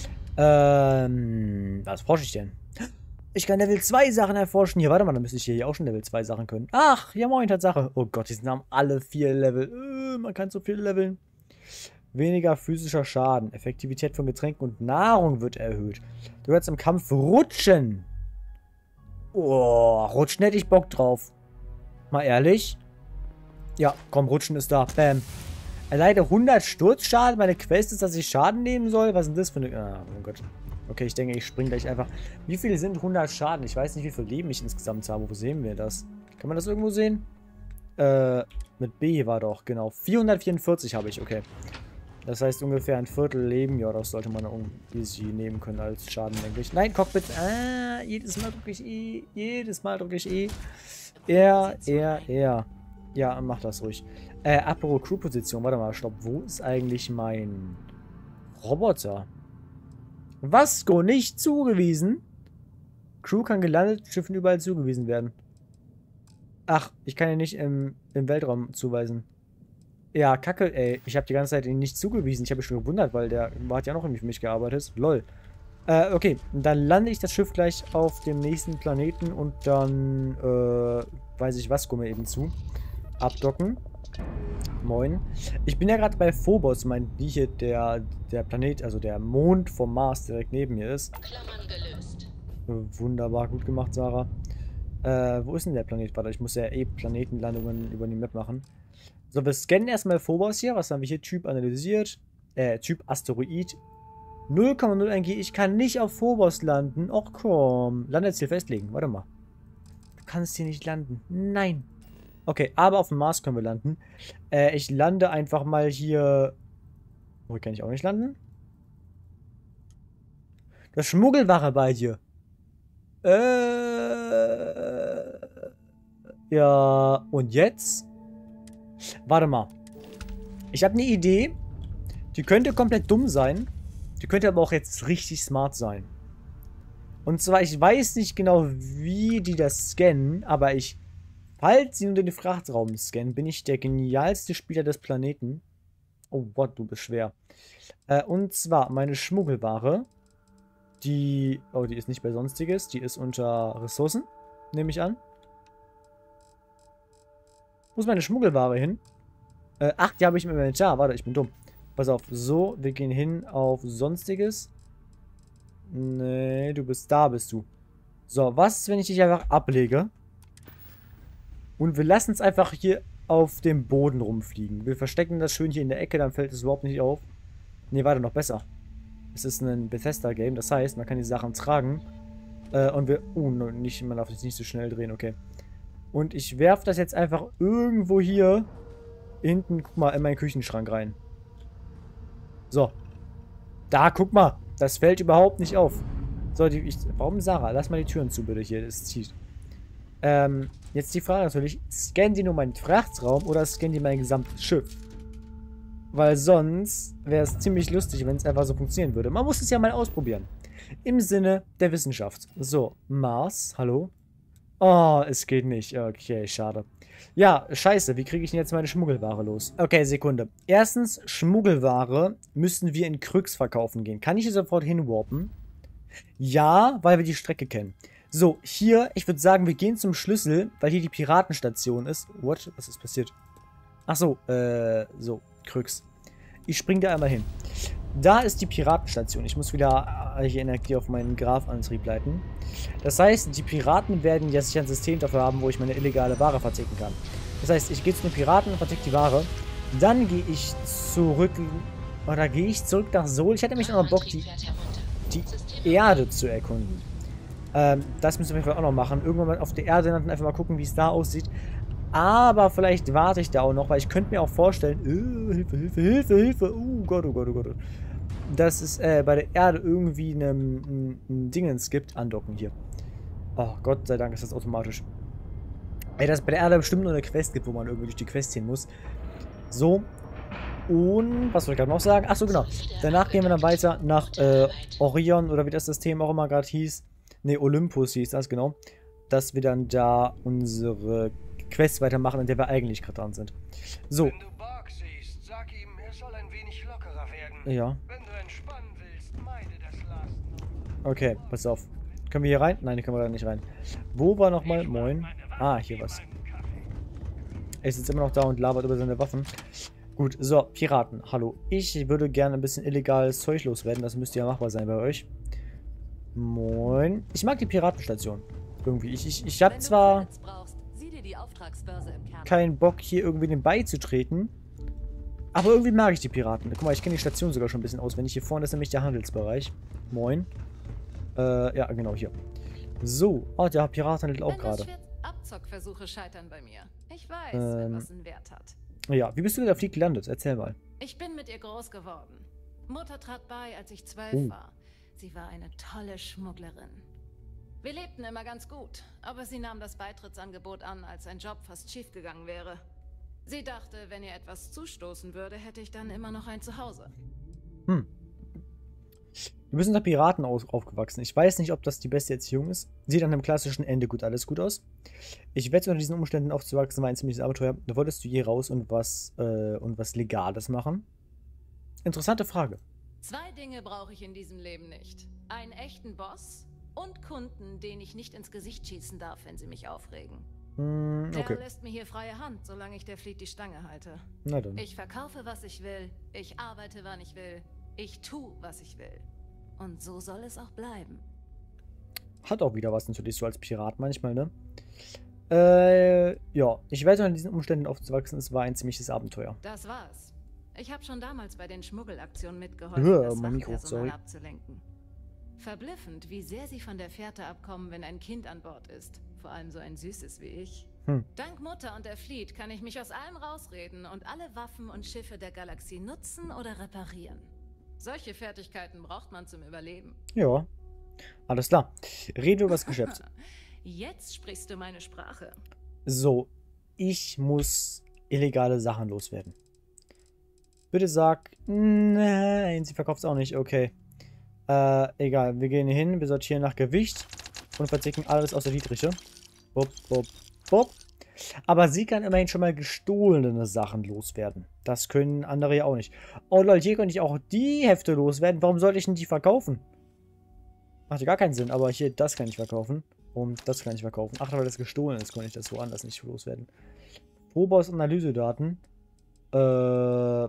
Ähm, was forsche ich denn? Ich kann Level zwei Sachen erforschen. Hier, warte mal, dann müsste ich hier auch schon Level zwei Sachen können. Ach, ja moin, Tatsache. Oh Gott, die sind haben alle vier Level. Äh, man kann so viel leveln. Weniger physischer Schaden. Effektivität von Getränken und Nahrung wird erhöht. Du kannst im Kampf rutschen. Oh, rutschen hätte ich Bock drauf. Mal ehrlich. Ja, komm, rutschen ist da. Bam. Erleide hundert Sturzschaden. Meine Quest ist, dass ich Schaden nehmen soll. Was ist denn das für eine... Ah, oh Gott. Okay, ich denke, ich springe gleich einfach. Wie viele sind hundert Schaden? Ich weiß nicht, wie viel Leben ich insgesamt habe. Wo sehen wir das? Kann man das irgendwo sehen? Äh, mit B war doch, genau. vierhundertvierundvierzig habe ich, okay. Das heißt ungefähr ein Viertel Leben. Ja, das sollte man easy nehmen können als Schaden, denke ich. Nein, Cockpit. Ah, jedes Mal drücke ich E. Jedes Mal drücke ich E. Er, er, er. Ja, mach das ruhig. Äh, apropos Crew-Position. Warte mal, stopp. Wo ist eigentlich mein Roboter? Vasco nicht zugewiesen. Crew kann gelandet, Schiffen überall zugewiesen werden. Ach, ich kann ihn nicht im, im Weltraum zuweisen. Ja, kacke, ey. Ich habe die ganze Zeit ihn nicht zugewiesen. Ich habe mich schon gewundert, weil der hat ja noch irgendwie für mich gearbeitet. Lol. Äh, okay. Dann lande ich das Schiff gleich auf dem nächsten Planeten und dann, äh, weise ich Vasco mir eben zu. Abdocken. Moin. Ich bin ja gerade bei Phobos, mein, die hier der, der Planet, also der Mond vom Mars direkt neben mir ist. Klammern gelöst. Wunderbar, gut gemacht, Sarah. Äh, wo ist denn der Planet? Warte, ich muss ja eh Planetenlandungen über die Map machen. So, wir scannen erstmal Phobos hier. Was haben wir hier? Typ analysiert. Äh, Typ Asteroid. null Komma null eins G. Ich kann nicht auf Phobos landen. Och komm. Landeziel festlegen. Warte mal. Du kannst hier nicht landen. Nein. Okay, aber auf dem Mars können wir landen. Äh, ich lande einfach mal hier... Wo kann ich auch nicht landen? Das Schmuggelware bei dir. Äh... Ja, und jetzt? Warte mal. Ich habe eine Idee. Die könnte komplett dumm sein. Die könnte aber auch jetzt richtig smart sein. Und zwar, ich weiß nicht genau, wie die das scannen, aber ich... Falls sie unter den Frachtraum scannen, bin ich der genialste Spieler des Planeten. Oh Gott, du bist schwer. Äh, und zwar meine Schmuggelware. Die... Oh, die ist nicht bei Sonstiges. Die ist unter Ressourcen, nehme ich an. Wo ist meine Schmuggelware hin? Äh, ach, die habe ich im Inventar. Warte, ich bin dumm. Pass auf. So, wir gehen hin auf Sonstiges. Nee, du bist... Da bist du. So, was, wenn ich dich einfach ablege? Und wir lassen es einfach hier auf dem Boden rumfliegen. Wir verstecken das schön hier in der Ecke, dann fällt es überhaupt nicht auf. Ne, warte, noch besser. Es ist ein Bethesda-Game, das heißt, man kann die Sachen tragen. Äh, und wir... Uh, nicht, man darf es nicht so schnell drehen, okay. Und ich werfe das jetzt einfach irgendwo hier hinten, guck mal, in meinen Küchenschrank rein. So. Da, guck mal. Das fällt überhaupt nicht auf. So, die, ich, warum Sarah? Lass mal die Türen zu, bitte, hier. Es zieht. Ähm, jetzt die Frage natürlich, scannen die nur meinen Frachtraum oder scannen die mein gesamtes Schiff? Weil sonst wäre es ziemlich lustig, wenn es einfach so funktionieren würde. Man muss es ja mal ausprobieren. Im Sinne der Wissenschaft. So, Mars, hallo? Oh, es geht nicht. Okay, schade. Ja, scheiße, wie kriege ich denn jetzt meine Schmuggelware los? Okay, Sekunde. Erstens, Schmuggelware müssen wir in Kryx verkaufen gehen. Kann ich hier sofort hinwarpen? Ja, weil wir die Strecke kennen. So, hier, ich würde sagen, wir gehen zum Schlüssel, weil hier die Piratenstation ist. What? Was ist passiert? Ach so, äh, so, Kryx. Ich spring da einmal hin. Da ist die Piratenstation. Ich muss wieder äh, hier Energie auf meinen Graphantrieb leiten. Das heißt, die Piraten werden jetzt ein System dafür haben, wo ich meine illegale Ware verticken kann. Das heißt, ich gehe zu den Piraten und verticke die Ware. Dann gehe ich zurück, oder gehe ich zurück nach Sol. Ich hätte nämlich noch Bock, die, die Erde zu erkunden. Ähm, das müssen wir auf jeden Fall auch noch machen. Irgendwann mal auf der Erde landen, einfach mal gucken, wie es da aussieht. Aber vielleicht warte ich da auch noch, weil ich könnte mir auch vorstellen, äh, Hilfe, Hilfe, Hilfe, Hilfe, oh Gott, oh Gott, oh Gott, dass es äh, bei der Erde irgendwie ein Dingens gibt. Andocken hier. Oh, Gott sei Dank ist das automatisch. Ey, dass es bei der Erde bestimmt nur eine Quest gibt, wo man irgendwie durch die Quest hin muss. So. Und, was soll ich gerade noch sagen? Achso, genau. Danach gehen wir dann weiter nach äh, Orion, oder wie das System auch immer gerade hieß. Ne, Olympus hieß das, genau. Dass wir dann da unsere Quest weitermachen, in der wir eigentlich gerade dran sind. So. Wenn du Bark siehst, sag ihm, er soll ein wenig lockerer werden. Ja. Wenn du entspannen willst, meide das Last. Okay, pass auf. Können wir hier rein? Nein, hier können wir da nicht rein. Wo war nochmal? Moin. Ah, hier was. Er sitzt immer noch da und labert über seine Waffen. Gut, so, Piraten. Hallo. Ich würde gerne ein bisschen illegales Zeug loswerden. Das müsste ja machbar sein bei euch. Moin. Ich mag die Piratenstation. Irgendwie. Ich, ich, ich habe zwar keinen Bock, hier irgendwie den beizutreten. Aber irgendwie mag ich die Piraten. Guck mal, ich kenne die Station sogar schon ein bisschen auswendig. Hier vorne ist nämlich der Handelsbereich. Moin. Äh, ja, genau, hier. So. Oh, der Pirat handelt auch gerade. Abzockversuche scheitern bei mir. Ich weiß, ähm, wenn was einen Wert hat. Ja, wie bist du in der Fleet gelandet? Erzähl mal. Ich bin mit ihr groß geworden. Mutter trat bei, als ich zwölf Oh. war. Sie war eine tolle Schmugglerin. Wir lebten immer ganz gut, aber sie nahm das Beitrittsangebot an, als ein Job fast schiefgegangen wäre. Sie dachte, wenn ihr etwas zustoßen würde, hätte ich dann immer noch ein Zuhause. Hm. Du bist unter Piraten aus aufgewachsen. Ich weiß nicht, ob das die beste Erziehung ist. Sieht an einem klassischen Ende gut, alles gut aus. Ich wette, unter diesen Umständen aufzuwachsen war ein ziemliches Abenteuer. Da wolltest du je raus und was, äh, und was Legales machen? Interessante Frage. Zwei Dinge brauche ich in diesem Leben nicht. Einen echten Boss und Kunden, denen ich nicht ins Gesicht schießen darf, wenn sie mich aufregen. Hm, okay. Der lässt mir hier freie Hand, solange ich der Fleet die Stange halte. Na dann. Ich verkaufe, was ich will. Ich arbeite, wann ich will. Ich tue, was ich will. Und so soll es auch bleiben. Hat auch wieder was natürlich so als Pirat manchmal, ne? Äh, ja. Ich weiß, unter diesen Umständen aufzuwachsen, es war ein ziemliches Abenteuer. Das war's. Ich habe schon damals bei den Schmuggelaktionen mitgeholfen, Ja, das mein Mikro, Wachpersonal sorry. abzulenken. Verblüffend, wie sehr sie von der Fährte abkommen, wenn ein Kind an Bord ist. Vor allem so ein süßes wie ich. Hm. Dank Mutter und der Fleet kann ich mich aus allem rausreden und alle Waffen und Schiffe der Galaxie nutzen oder reparieren. Solche Fertigkeiten braucht man zum Überleben. Ja. Alles klar. Reden wir über das Geschäft. Jetzt sprichst du meine Sprache. So. Ich muss illegale Sachen loswerden. Bitte sag... Nein, sie verkauft es auch nicht. Okay. Äh, egal. Wir gehen hier hin, wir sortieren nach Gewicht und verticken alles außer Dietriche. Bop, bop, bop. Aber sie kann immerhin schon mal gestohlene Sachen loswerden. Das können andere ja auch nicht. Oh Leute, hier könnte ich auch die Hefte loswerden. Warum sollte ich denn die verkaufen? Macht ja gar keinen Sinn, aber hier, das kann ich verkaufen. Und das kann ich verkaufen. Ach, weil das gestohlen ist, konnte ich das woanders nicht loswerden. Phobos Analysedaten. Äh...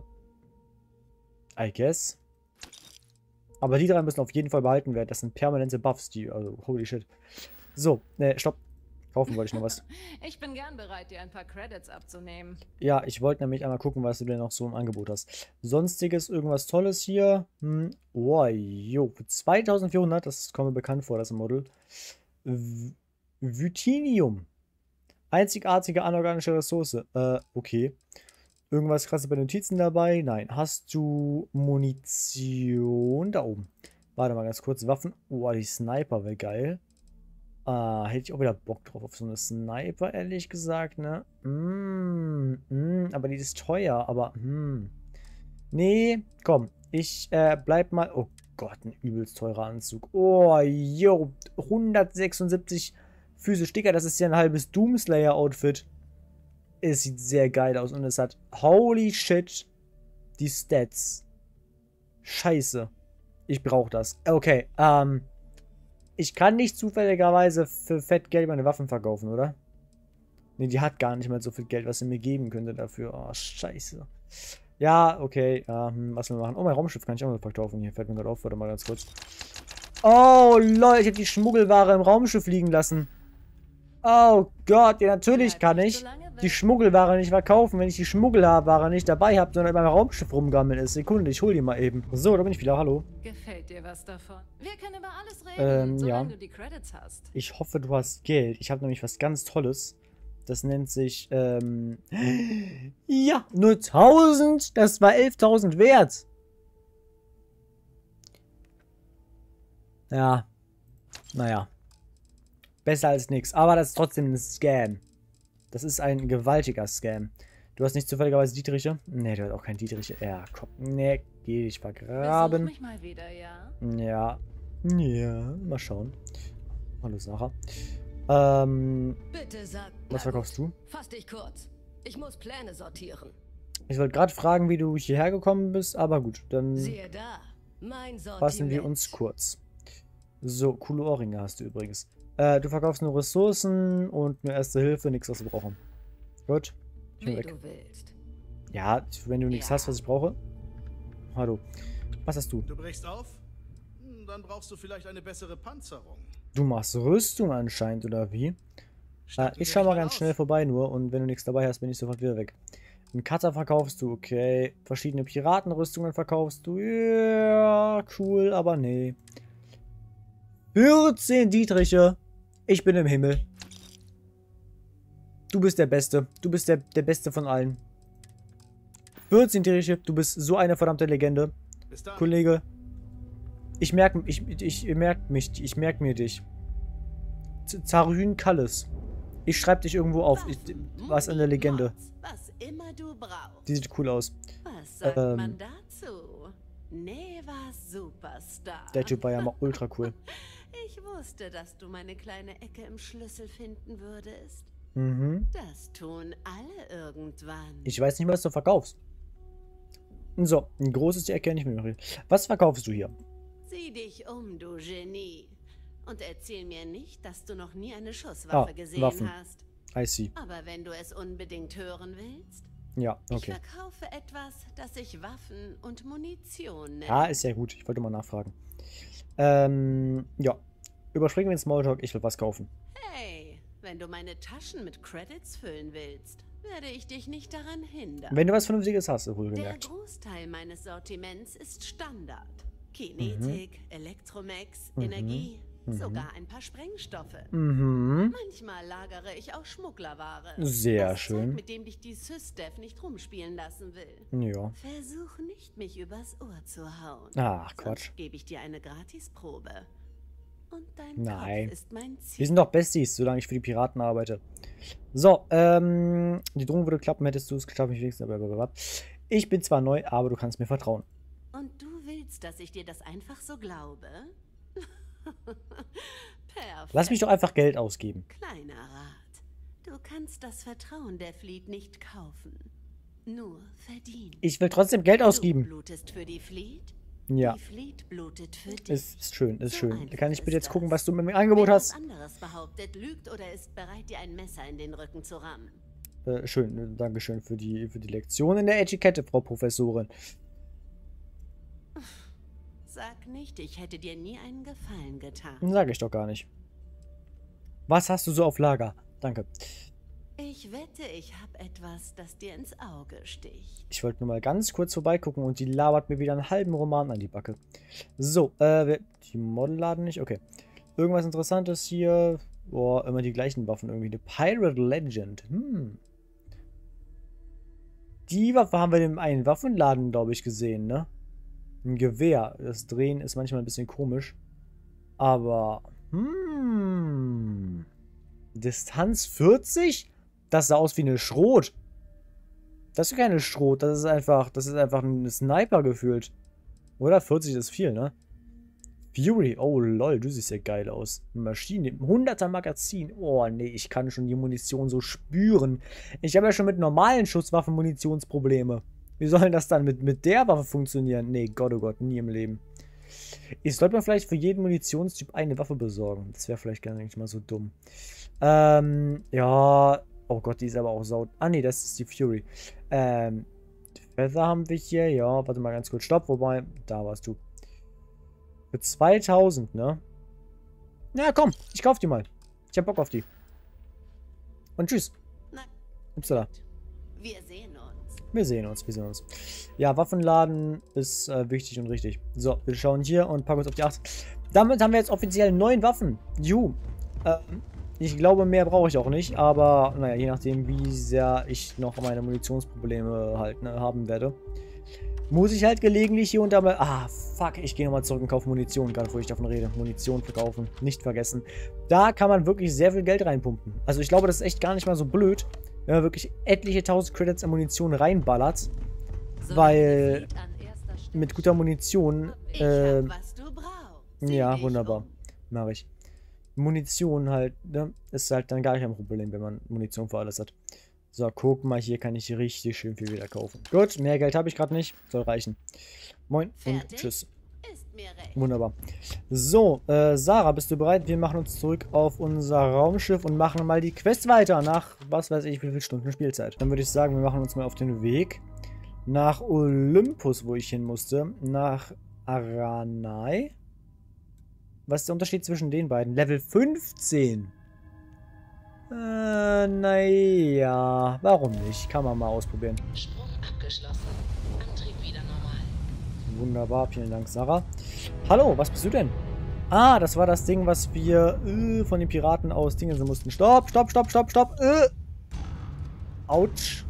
I guess. Aber die drei müssen auf jeden Fall behalten werden. Das sind permanente Buffs, die, also, holy shit. So, ne, stopp. Kaufen wollte ich noch was. Ich bin gern bereit, dir ein paar Credits abzunehmen. Ja, ich wollte nämlich einmal gucken, was du denn noch so im Angebot hast. Sonstiges, irgendwas Tolles hier. Hm. Oh, jo. Für zweitausendvierhundert, das kommt mir bekannt vor, das Model. V Vytinium. Einzigartige anorganische Ressource. Äh, okay. Irgendwas krasses bei den Notizen dabei? Nein. Hast du Munition? Da oben. Warte mal ganz kurz. Waffen. Oh, die Sniper wäre geil. Ah, hätte ich auch wieder Bock drauf auf so eine Sniper, ehrlich gesagt, ne? Mm, mm, aber die ist teuer, aber mm. Nee, komm. Ich äh, bleib mal... Oh Gott, ein übelst teurer Anzug. Oh, yo. hundertsechsundsiebzig Füße Sticker. Das ist ja ein halbes Doomslayer-Outfit. Es sieht sehr geil aus und es hat... Holy shit. Die Stats. Scheiße. Ich brauche das. Okay, ähm... ich kann nicht zufälligerweise für fett Geld meine Waffen verkaufen, oder? Ne, die hat gar nicht mal so viel Geld, was sie mir geben könnte dafür. Oh, scheiße. Ja, okay. Ähm, was wir machen? Oh, mein Raumschiff kann ich auch mal verkaufen. Hier fällt mir gerade auf. Warte mal ganz kurz. Oh, lol. Ich habe die Schmuggelware im Raumschiff liegen lassen. Oh Gott. Ja, natürlich kann ich die Schmuggelware nicht verkaufen, wenn ich die Schmuggelware nicht dabei habe, sondern beim Raumschiff rumgammeln ist. Sekunde, ich hol die mal eben. So, da bin ich wieder. Hallo. Gefällt dir was davon? Wir können über alles reden, Ähm, solange ja. du die Credits hast. Ich hoffe, du hast Geld. Ich habe nämlich was ganz Tolles. Das nennt sich, ähm... ja, nur tausend. Das war elftausend wert. Ja. Naja. Besser als nichts. Aber das ist trotzdem ein Scam. Das ist ein gewaltiger Scam. Du hast nicht zufälligerweise Dietriche? Nee, du hast auch keinen Dietriche. Ja, komm. Nee, geh dich vergraben. Besuch mich mal wieder, ja? Ja. Ja, mal schauen. Hallo, Sarah. Ähm, Bitte sag. was verkaufst du? Fass dich kurz. Ich muss Pläne sortieren. Ich wollte gerade fragen, wie du hierher gekommen bist, aber gut, dann Siehe da, mein Sortiment. fassen wir uns kurz. So, coole Ohrringe hast du übrigens. Äh, du verkaufst nur Ressourcen und nur Erste Hilfe, nichts, was wir brauchen. Gut, ich bin Wie weg. du willst. Ja, wenn du nichts Ja. hast, was ich brauche. Hallo. Was hast du? Du brichst auf? Hm, Dann brauchst du vielleicht eine bessere Panzerung. Du machst Rüstung anscheinend, oder wie? Äh, Starten ich wir schau mal gleich mal ganz aus. schnell vorbei nur und wenn du nichts dabei hast, bin ich sofort wieder weg. Einen Cutter verkaufst du, okay. Verschiedene Piratenrüstungen verkaufst du. Ja, cool, aber nee. vierzehn Dietriche. Ich bin im Himmel. Du bist der Beste. Du bist der, der Beste von allen. vierzehn Dietriche, du bist so eine verdammte Legende. Bis dann. Kollege. Ich merke ich, ich, ich merk mich, ich merke mir dich. Z- Zaryn Kalles. Ich schreibe dich irgendwo auf. Ich, was eine Legende. Was immer du brauchst. Die sieht cool aus. Was sagt Ähm. man dazu? Neva Superstar. Der Typ war ja mal ultra cool. Ich wusste, dass du meine kleine Ecke im Schlüssel finden würdest. Mhm. Das tun alle irgendwann. Ich weiß nicht, was du verkaufst. So, ein großes die Ecke nicht mehr. Was verkaufst du hier? Sieh dich um, du Genie. Und erzähl mir nicht, dass du noch nie eine Schusswaffe Ah, gesehen Waffen. hast. I see. Aber wenn du es unbedingt hören willst, Ja, okay. ich verkaufe etwas, das sich Waffen und Munition nennt. Ja, ist ja gut. Ich wollte mal nachfragen. Ähm, ja. Überspringen wir den Smalltalk. Ich will was kaufen. Hey, wenn du meine Taschen mit Credits füllen willst, werde ich dich nicht daran hindern. Wenn du was Vernünftiges hast, Der wohlgemerkt. Großteil meines Sortiments ist Standard. Kinetik, Elektromex, Mhm. Energie, Mhm. sogar ein paar Sprengstoffe. Mhm. Manchmal lagere ich auch Schmugglerware. Sehr das schön. Zeug, mit dem dich die SysDev nicht rumspielen lassen will. Ja. Versuch nicht, mich übers Ohr zu hauen. Ach, Quatsch. Sonst gebe ich dir eine Gratisprobe. Und dein Nein. Kopf ist mein Ziel. Wir sind doch Besties, solange ich für die Piraten arbeite. So, ähm, die Drohung würde klappen, hättest du es geschafft, mich wenigstens. Blablabla. Ich bin zwar neu, aber du kannst mir vertrauen. Und du willst, dass ich dir das einfach so glaube? Perfekt. Lass mich doch einfach Geld ausgeben. Kleiner Rat. Du kannst das Vertrauen der Fleet nicht kaufen. Nur verdienen. Ich will trotzdem Geld ausgeben. Du blutest für die Fleet? Ja. Die Fleet blutet für dich. Ist, ist schön, ist So schön. einfach Kann ich bitte ist jetzt gucken, das. was du mit mir Angebot Wer hast? was anderes behauptet, lügt oder ist bereit, dir ein Messer in den Rücken zu rammen. Äh, schön, äh, Dankeschön für die, für die Lektion in der Etikette, Frau Professorin. Sag nicht, ich hätte dir nie einen Gefallen getan. Sag ich doch gar nicht. Was hast du so auf Lager? Danke. Ich wette, ich habe etwas, das dir ins Auge sticht. Ich wollte nur mal ganz kurz vorbeigucken und die labert mir wieder einen halben Roman an die Backe. So, äh, wir- die Model laden nicht? Okay. Irgendwas Interessantes hier. Boah, immer die gleichen Waffen irgendwie. Eine Pirate Legend. Hm. Die Waffe haben wir in dem einen Waffenladen, glaube ich, gesehen, ne? Ein Gewehr. Das Drehen ist manchmal ein bisschen komisch. Aber, hm. Distanz vierzig? Das sah aus wie eine Schrot. Das ist keine Schrot, das ist einfach, das ist einfach ein Sniper gefühlt. Oder? vierzig ist viel, ne? Fury, oh lol, du siehst ja geil aus. Maschine, hunderter Magazin. Oh nee, ich kann schon die Munition so spüren. Ich habe ja schon mit normalen Schusswaffen Munitionsprobleme. Wie soll das dann mit, mit der Waffe funktionieren? Nee, Gott, oh Gott, nie im Leben. Ich sollte mir vielleicht für jeden Munitionstyp eine Waffe besorgen. Das wäre vielleicht gar nicht mal so dumm. Ähm, ja. Oh Gott, die ist aber auch sau... Ah, nee, das ist die Fury. Ähm, Feather haben wir hier. Ja, warte mal ganz kurz. Stopp, wobei... Da warst du. Für zweitausend, ne? Na, komm. Ich kauf die mal. Ich hab Bock auf die. Und tschüss. Upsala. Wir sehen uns. Wir sehen uns, wir sehen uns. Ja, Waffenladen ist äh, wichtig und richtig. So, wir schauen hier und packen uns auf die acht. Damit haben wir jetzt offiziell neun Waffen. Juhu. Ähm... Ich glaube, mehr brauche ich auch nicht, aber naja, je nachdem, wie sehr ich noch meine Munitionsprobleme halt ne, haben werde, muss ich halt gelegentlich hier und da mal... Ah, fuck, ich gehe nochmal zurück und kaufe Munition, gerade wo ich davon rede. Munition verkaufen, nicht vergessen. Da kann man wirklich sehr viel Geld reinpumpen. Also ich glaube, das ist echt gar nicht mal so blöd, wenn man wirklich etliche tausend Credits an Munition reinballert, weil mit guter Munition... Äh, ja, wunderbar. Mache ich. Munition halt, ne, ist halt dann gar kein Problem, wenn man Munition für alles hat. So, guck mal, hier kann ich richtig schön viel wieder kaufen. Gut, mehr Geld habe ich gerade nicht, soll reichen. Moin und tschüss. Wunderbar. So, äh, Sarah, bist du bereit? Wir machen uns zurück auf unser Raumschiff und machen mal die Quest weiter nach, was weiß ich, wie viele Stunden Spielzeit. Dann würde ich sagen, wir machen uns mal auf den Weg nach Olympus, wo ich hin musste, nach Aranai. Was ist der Unterschied zwischen den beiden? Level fünfzehn. Äh, naja. Warum nicht? Kann man mal ausprobieren. Sprung abgeschlossen. Antrieb wieder normal. Wunderbar. Vielen Dank, Sarah. Hallo, was bist du denn? Ah, das war das Ding, was wir äh, von den Piraten aus Dingen so mussten. Stopp, stopp, stopp, stopp, stopp. Äh. Autsch.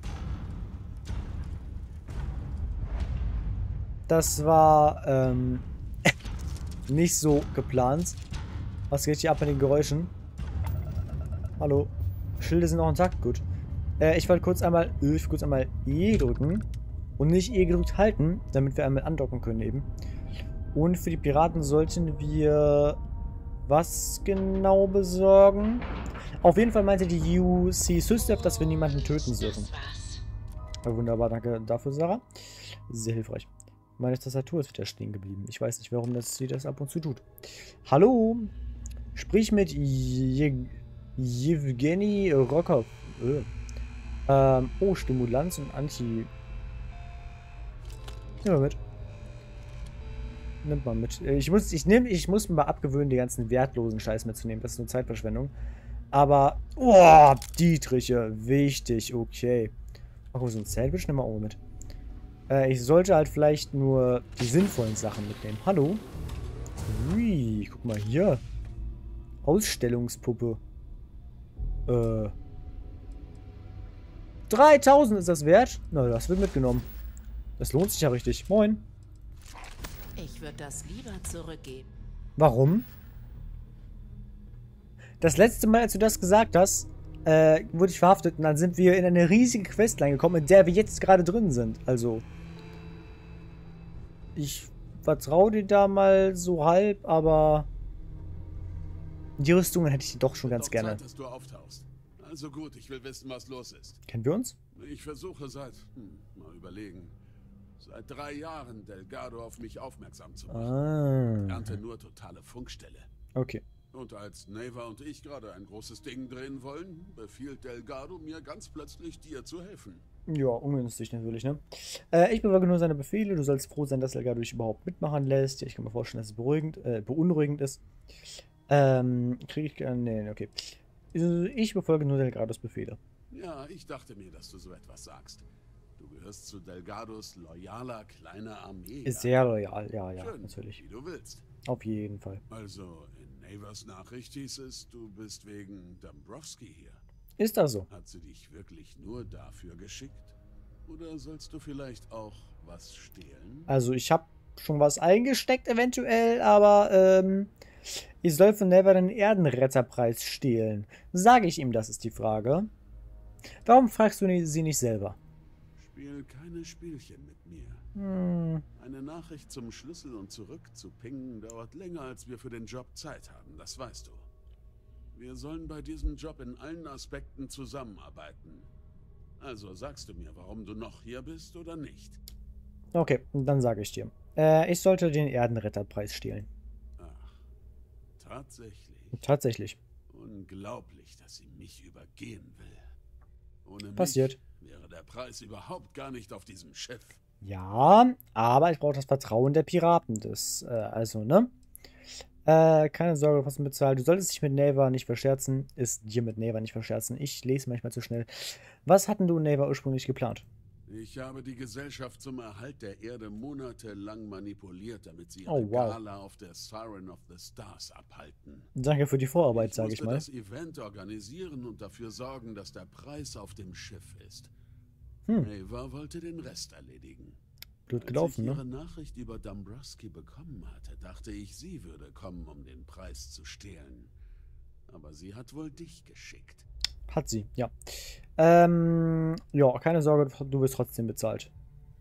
Das war, ähm... nicht so geplant. Was geht hier ab mit den Geräuschen? Hallo. Schilde sind auch intakt. Gut. Äh, ich wollte kurz einmal, äh, ich kurz einmal E drücken. Und nicht E gedrückt halten, damit wir einmal andocken können eben. Und für die Piraten sollten wir was genau besorgen? Auf jeden Fall meinte die U C SysDev, dass wir niemanden töten dürfen. Ja, wunderbar, danke dafür, Sarah. Sehr hilfreich. Meine Tastatur ist wieder stehen geblieben. Ich weiß nicht, warum das sie das ab und zu tut. Hallo? Sprich mit Jewgeni Rokov. Äh. Ähm, oh, Stimulanz und Anti... Nimm mal mit. Nimmt mal mit. Ich muss, ich nehm, ich muss mir mal abgewöhnen, die ganzen wertlosen Scheiß mitzunehmen. Das ist nur Zeitverschwendung. Aber, oh, Dietriche, wichtig, okay. Ach, so ein Sandwich, nimm mal auch mit. Äh, ich sollte halt vielleicht nur die sinnvollen Sachen mitnehmen. Hallo? Ui, guck mal hier. Ausstellungspuppe. Äh. dreitausend ist das wert? Na, das wird mitgenommen. Das lohnt sich ja richtig. Moin. Ich würde das lieber zurückgeben. Warum? Das letzte Mal, als du das gesagt hast, äh, wurde ich verhaftet und dann sind wir in eine riesige Questline gekommen, in der wir jetzt gerade drin sind. Also, ich vertraue dir da mal so halb, aber die Rüstungen hätte ich doch schon ganz doch gerne. Zeit, dass du auftauchst. Also gut, ich will wissen, was los ist. Kennen wir uns? Ich versuche seit, hm, mal überlegen, seit drei Jahren Delgado auf mich aufmerksam zu machen. Ah. Ernte nur totale Funkstelle. Okay. Und als Neva und ich gerade ein großes Ding drehen wollen, befiehlt Delgado mir ganz plötzlich, dir zu helfen. Ja, ungünstig natürlich, ne? Äh, ich befolge nur seine Befehle. Du sollst froh sein, dass Delgado dich überhaupt mitmachen lässt. Ja, ich kann mir vorstellen, dass es beruhigend, äh, beunruhigend ist. Ähm, kriege ich gerne... Nee, okay. Ich befolge nur Delgados Befehle. Ja, ich dachte mir, dass du so etwas sagst. Du gehörst zu Delgados loyaler kleiner Armee. Ist sehr loyal, ja, ja, Schön, natürlich. Wie du willst. Auf jeden Fall. Also, in Nevas Nachricht hieß es, du bist wegen Dombrowski hier. Ist das so? Hat sie dich wirklich nur dafür geschickt? Oder sollst du vielleicht auch was stehlen? Also, ich habe schon was eingesteckt eventuell, aber, ähm... Ich soll von Neva den Erdenretterpreis stehlen. Sage ich ihm, das ist die Frage. Warum fragst du sie nicht selber? Spiel keine Spielchen mit mir. Hm. Eine Nachricht zum Schlüssel und zurück zu pingen dauert länger, als wir für den Job Zeit haben, das weißt du. Wir sollen bei diesem Job in allen Aspekten zusammenarbeiten. Also sagst du mir, warum du noch hier bist oder nicht? Okay, dann sage ich dir. Äh, ich sollte den Erdenretterpreis stehlen. Ach, tatsächlich? Tatsächlich. Unglaublich, dass sie mich übergehen will. Ohne Passiert. mich wäre der Preis überhaupt gar nicht auf diesem Schiff. Ja, aber ich brauche das Vertrauen der Piraten. Das, äh, also, ne? Äh, keine Sorge, was du bezahlt. Du solltest dich mit Neva nicht verscherzen. Ist dir mit Neva nicht verscherzen. Ich lese manchmal zu schnell. Was hatten du und Neva ursprünglich geplant? Ich habe die Gesellschaft zum Erhalt der Erde monatelang manipuliert, damit sie ihre Oh, wow. Gala auf der Siren of the Stars abhalten. Danke für die Vorarbeit, sage ich musste mal. das Event organisieren und dafür sorgen, dass der Preis auf dem Schiff ist. Hm. Neva wollte den Rest erledigen. Blöd Als gelaufen, ich ne? ihre Nachricht über Dombrowski bekommen hatte, dachte ich, sie würde kommen, um den Preis zu stehlen. Aber sie hat wohl dich geschickt. Hat sie, ja. Ähm, ja, keine Sorge, du wirst trotzdem bezahlt.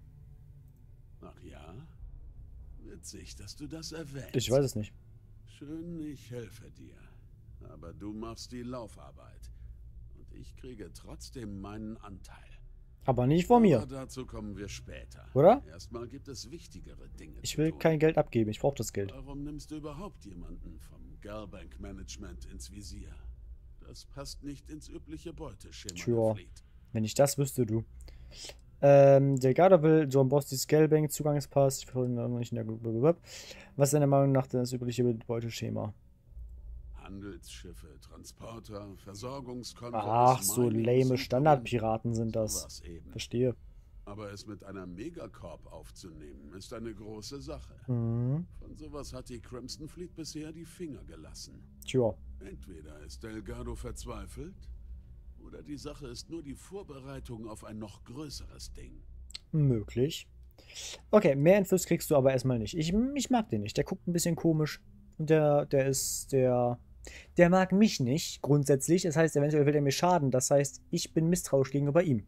Ach ja? Witzig, dass du das erwähnst. Ich weiß es nicht. Schön, ich helfe dir. Aber du machst die Laufarbeit. Und ich kriege trotzdem meinen Anteil. Aber nicht von mir. Aber dazu kommen wir später. Oder? Erstmal gibt es wichtigere Dinge. Ich will kein Geld abgeben, ich brauche das Geld. Warum nimmst du überhaupt jemanden vom Galbank Management ins Visier? Das passt nicht ins übliche Beuteschema Tja, der Fleet. wenn ich das wüsste, du. Ähm, Delgado will John Bostys Galbank Zugangspass. Ich verfolge noch nicht in der Gruppe. Was ist deiner Meinung nach das übliche Beuteschema? Handelsschiffe, Transporter, Versorgungskonvois. Ach, so Mining, lame Siedlungen, Standardpiraten sind das. sowas eben. Verstehe. Aber es mit einer Megacorp aufzunehmen, ist eine große Sache. Mhm. Von sowas hat die Crimson Fleet bisher die Finger gelassen. Tja. Entweder ist Delgado verzweifelt, oder die Sache ist nur die Vorbereitung auf ein noch größeres Ding. Möglich. Okay, mehr Infos kriegst du aber erstmal nicht. Ich, ich mag den nicht. Der guckt ein bisschen komisch. Und der, der ist, der, der mag mich nicht, grundsätzlich. Das heißt, eventuell will er mir schaden. Das heißt, ich bin misstrauisch gegenüber ihm.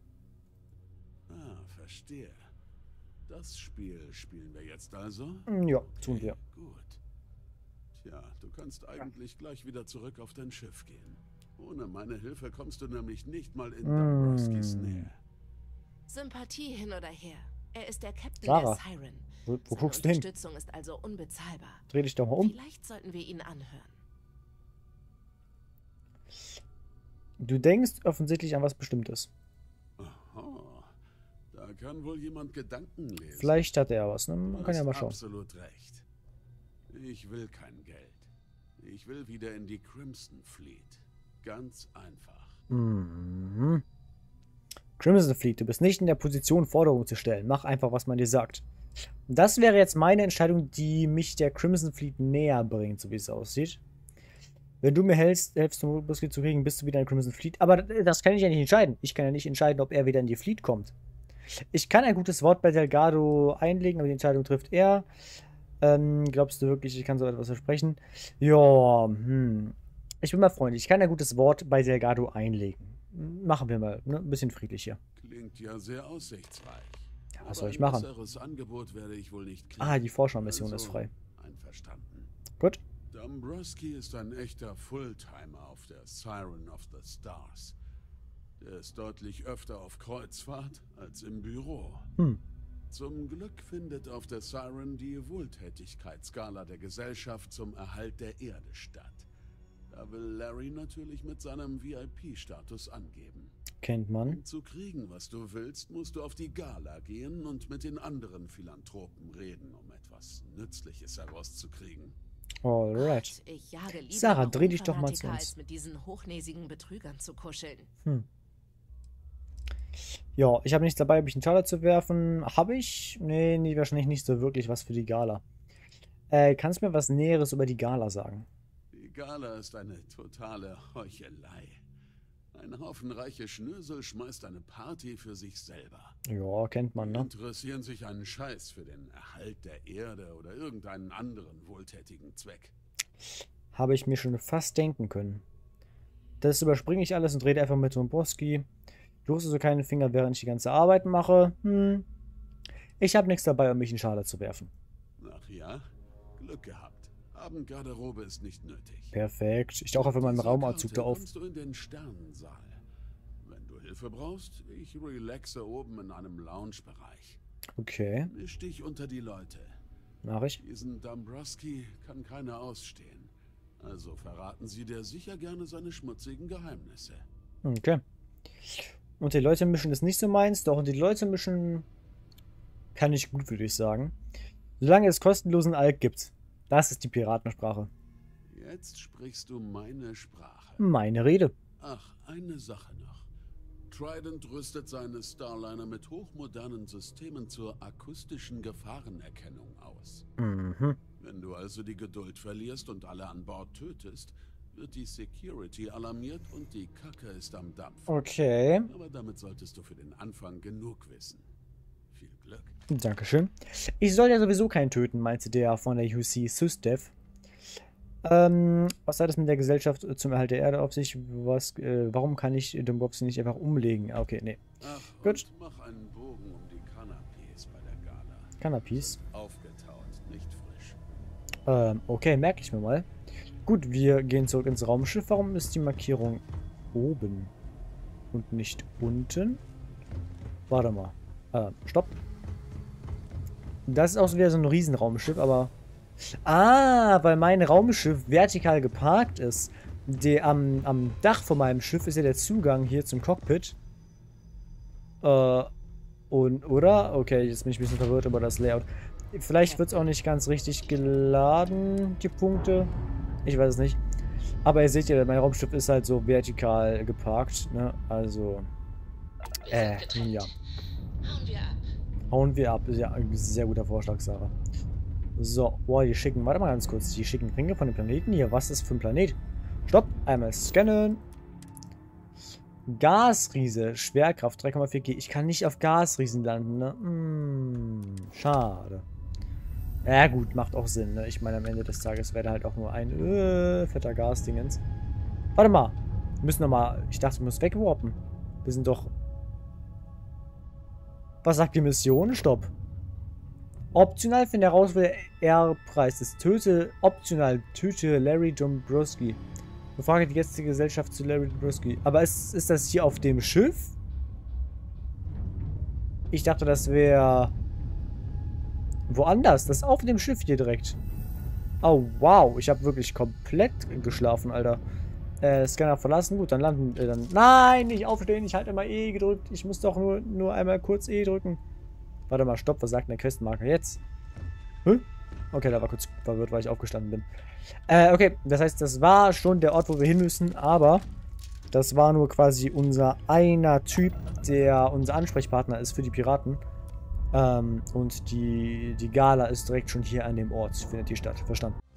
Ah, verstehe. Das Spiel spielen wir jetzt also? Ja, tun wir. Gut. Tja, du kannst eigentlich gleich wieder zurück auf dein Schiff gehen. Ohne meine Hilfe kommst du nämlich nicht mal in Dombrowskis Mm. Nähe. Sympathie hin oder her. Er ist der Captain Clara, der Siren. wo, wo Seine guckst du hin? Unterstützung ist also unbezahlbar. Dreh dich doch mal um. Vielleicht sollten wir ihn anhören. Du denkst offensichtlich an was Bestimmtes. Aha. Da kann wohl jemand Gedanken lesen. Vielleicht hat er was, ne? Man Du kann ja hast mal schauen. absolut recht. Ich will kein Geld. Ich will wieder in die Crimson Fleet. Ganz einfach. Mhm. Crimson Fleet, du bist nicht in der Position, Forderungen zu stellen. Mach einfach, was man dir sagt. Das wäre jetzt meine Entscheidung, die mich der Crimson Fleet näher bringt, so wie es aussieht. Wenn du mir helfst, hilfst, um Bosky zu kriegen, bist du wieder in Crimson Fleet. Aber das kann ich ja nicht entscheiden. Ich kann ja nicht entscheiden, ob er wieder in die Fleet kommt. Ich kann ein gutes Wort bei Delgado einlegen, aber die Entscheidung trifft er. Ähm, glaubst du wirklich, ich kann so etwas versprechen? Ja, hm. Ich bin mal freundlich. Ich kann ein gutes Wort bei Delgado einlegen. Machen wir mal, ne? Ein bisschen friedlich hier. Klingt ja sehr aussichtsreich. Ja, was Aber soll ich ein machen? besseres Angebot werde ich wohl nicht kriegen. Ah, die Vorschau-Mission Also, ist frei. Einverstanden. Gut. Dombrowski ist ein echter Fulltimer auf der Siren of the Stars. Der ist deutlich öfter auf Kreuzfahrt als im Büro. Hm. Zum Glück findet auf der Siren die Wohltätigkeitsgala der Gesellschaft zum Erhalt der Erde statt. Da will Larry natürlich mit seinem V I P-Status angeben. Kennt man. Um zu kriegen, was du willst, musst du auf die Gala gehen und mit den anderen Philanthropen reden, um etwas Nützliches herauszukriegen. Alright. Ich jage lieber Sarah, noch dreh dich doch mal zu Unfanatiker, uns. als mit diesen hochnäsigen Betrügern zu kuscheln. Hm. Ja, ich habe nichts dabei, mich in Schale zu werfen. Habe ich? Nee, nee, wahrscheinlich nicht so wirklich was für die Gala. Äh, kannst du mir was Näheres über die Gala sagen? Die Gala ist eine totale Heuchelei. Ein Haufen reiche Schnösel schmeißt eine Party für sich selber. Ja, kennt man, Die ne? interessieren sich einen Scheiß für den Erhalt der Erde oder irgendeinen anderen wohltätigen Zweck. Habe ich mir schon fast denken können. Das überspringe ich alles und rede einfach mit Dombrowski. Du hast also keinen Finger, während ich die ganze Arbeit mache. Hm. Ich habe nichts dabei, um mich in Schale zu werfen. Ach ja, Glück gehabt. Abendgarderobe ist nicht nötig. Perfekt. Ich tauche einfach meinen Raumanzug da auf. Kommst du in den Sternensaal. Wenn du Hilfe brauchst, ich relaxe oben in einem Lounge-Bereich. Okay. Misch dich unter die Leute. Mach ich. Diesen Dombrowski kann keiner ausstehen. Also verraten Sie dir sicher gerne seine schmutzigen Geheimnisse. Okay. Und die Leute mischen ist nicht so meins, doch und die Leute mischen kann ich gut, würde ich sagen. Solange es kostenlosen Alk gibt. Das ist die Piratensprache. Jetzt sprichst du meine Sprache. Meine Rede. Ach, eine Sache noch. Trident rüstet seine Starliner mit hochmodernen Systemen zur akustischen Gefahrenerkennung aus. Mhm. Wenn du also die Geduld verlierst und alle an Bord tötest, wird die Security alarmiert und die Kacke ist am Dampf. Okay. Aber damit solltest du für den Anfang genug wissen. Viel Glück. Dankeschön. Ich soll ja sowieso keinen töten, meinte der von der U C SysDev. Ähm, was hat es mit der Gesellschaft zum Erhalt der Erde auf sich? Was, äh, warum kann ich Dombrowski nicht einfach umlegen? Okay, nee. Ach, gut. Mach einen Bogen um die Canapés bei der Gala. Canapés? Aufgetaut, nicht frisch. Ähm, okay, merke ich mir mal. Gut, wir gehen zurück ins Raumschiff. Warum ist die Markierung oben und nicht unten? Warte mal. Äh, stopp. Das ist auch wieder so ein Riesenraumschiff, aber... Ah, weil mein Raumschiff vertikal geparkt ist. Der, am, am Dach von meinem Schiff ist ja der Zugang hier zum Cockpit. Äh, und, oder? Okay, jetzt bin ich ein bisschen verwirrt über das Layout. Vielleicht wird es auch nicht ganz richtig geladen, die Punkte. Ich weiß es nicht. Aber ihr seht ja, mein Raumschiff ist halt so vertikal geparkt, ne? Also, äh, ja. Hauen wir ab. Hauen wir ab. Ist ja ein sehr guter Vorschlag, Sarah. So, boah, die schicken, warte mal ganz kurz, die schicken Ringe von dem Planeten hier. Was ist das für ein Planet? Stopp, einmal scannen. Gasriese, Schwerkraft drei Komma vier G. Ich kann nicht auf Gasriesen landen, ne? Hm, schade. Ja gut, macht auch Sinn, ne? Ich meine, am Ende des Tages wäre da halt auch nur ein äh, fetter Gasdingens. Warte mal, wir müssen nochmal, ich dachte, wir müssen wegwarpen. Wir sind doch... Was sagt die Mission? Stopp. Optional finde heraus, wo der R-Preis ist. Töte, optional, töte Larry Dombrowski. Befrage die jetzige Gesellschaft zu Larry Dombrowski. Aber ist, ist das hier auf dem Schiff? Ich dachte, das wäre woanders. Das ist auf dem Schiff hier direkt. Oh, wow. Ich habe wirklich komplett geschlafen, Alter. Äh, Scanner verlassen. Gut, dann landen. Äh, dann Nein, nicht aufstehen. Ich halte immer E gedrückt. Ich muss doch nur, nur einmal kurz E drücken. Warte mal, stopp, was sagt denn der Questmarker jetzt? Hm? Okay, da war kurz verwirrt, weil ich aufgestanden bin. Äh, okay, das heißt, das war schon der Ort, wo wir hin müssen, aber das war nur quasi unser einer Typ, der unser Ansprechpartner ist für die Piraten. Ähm, und die, die Gala ist direkt schon hier an dem Ort, findet die statt. Verstanden.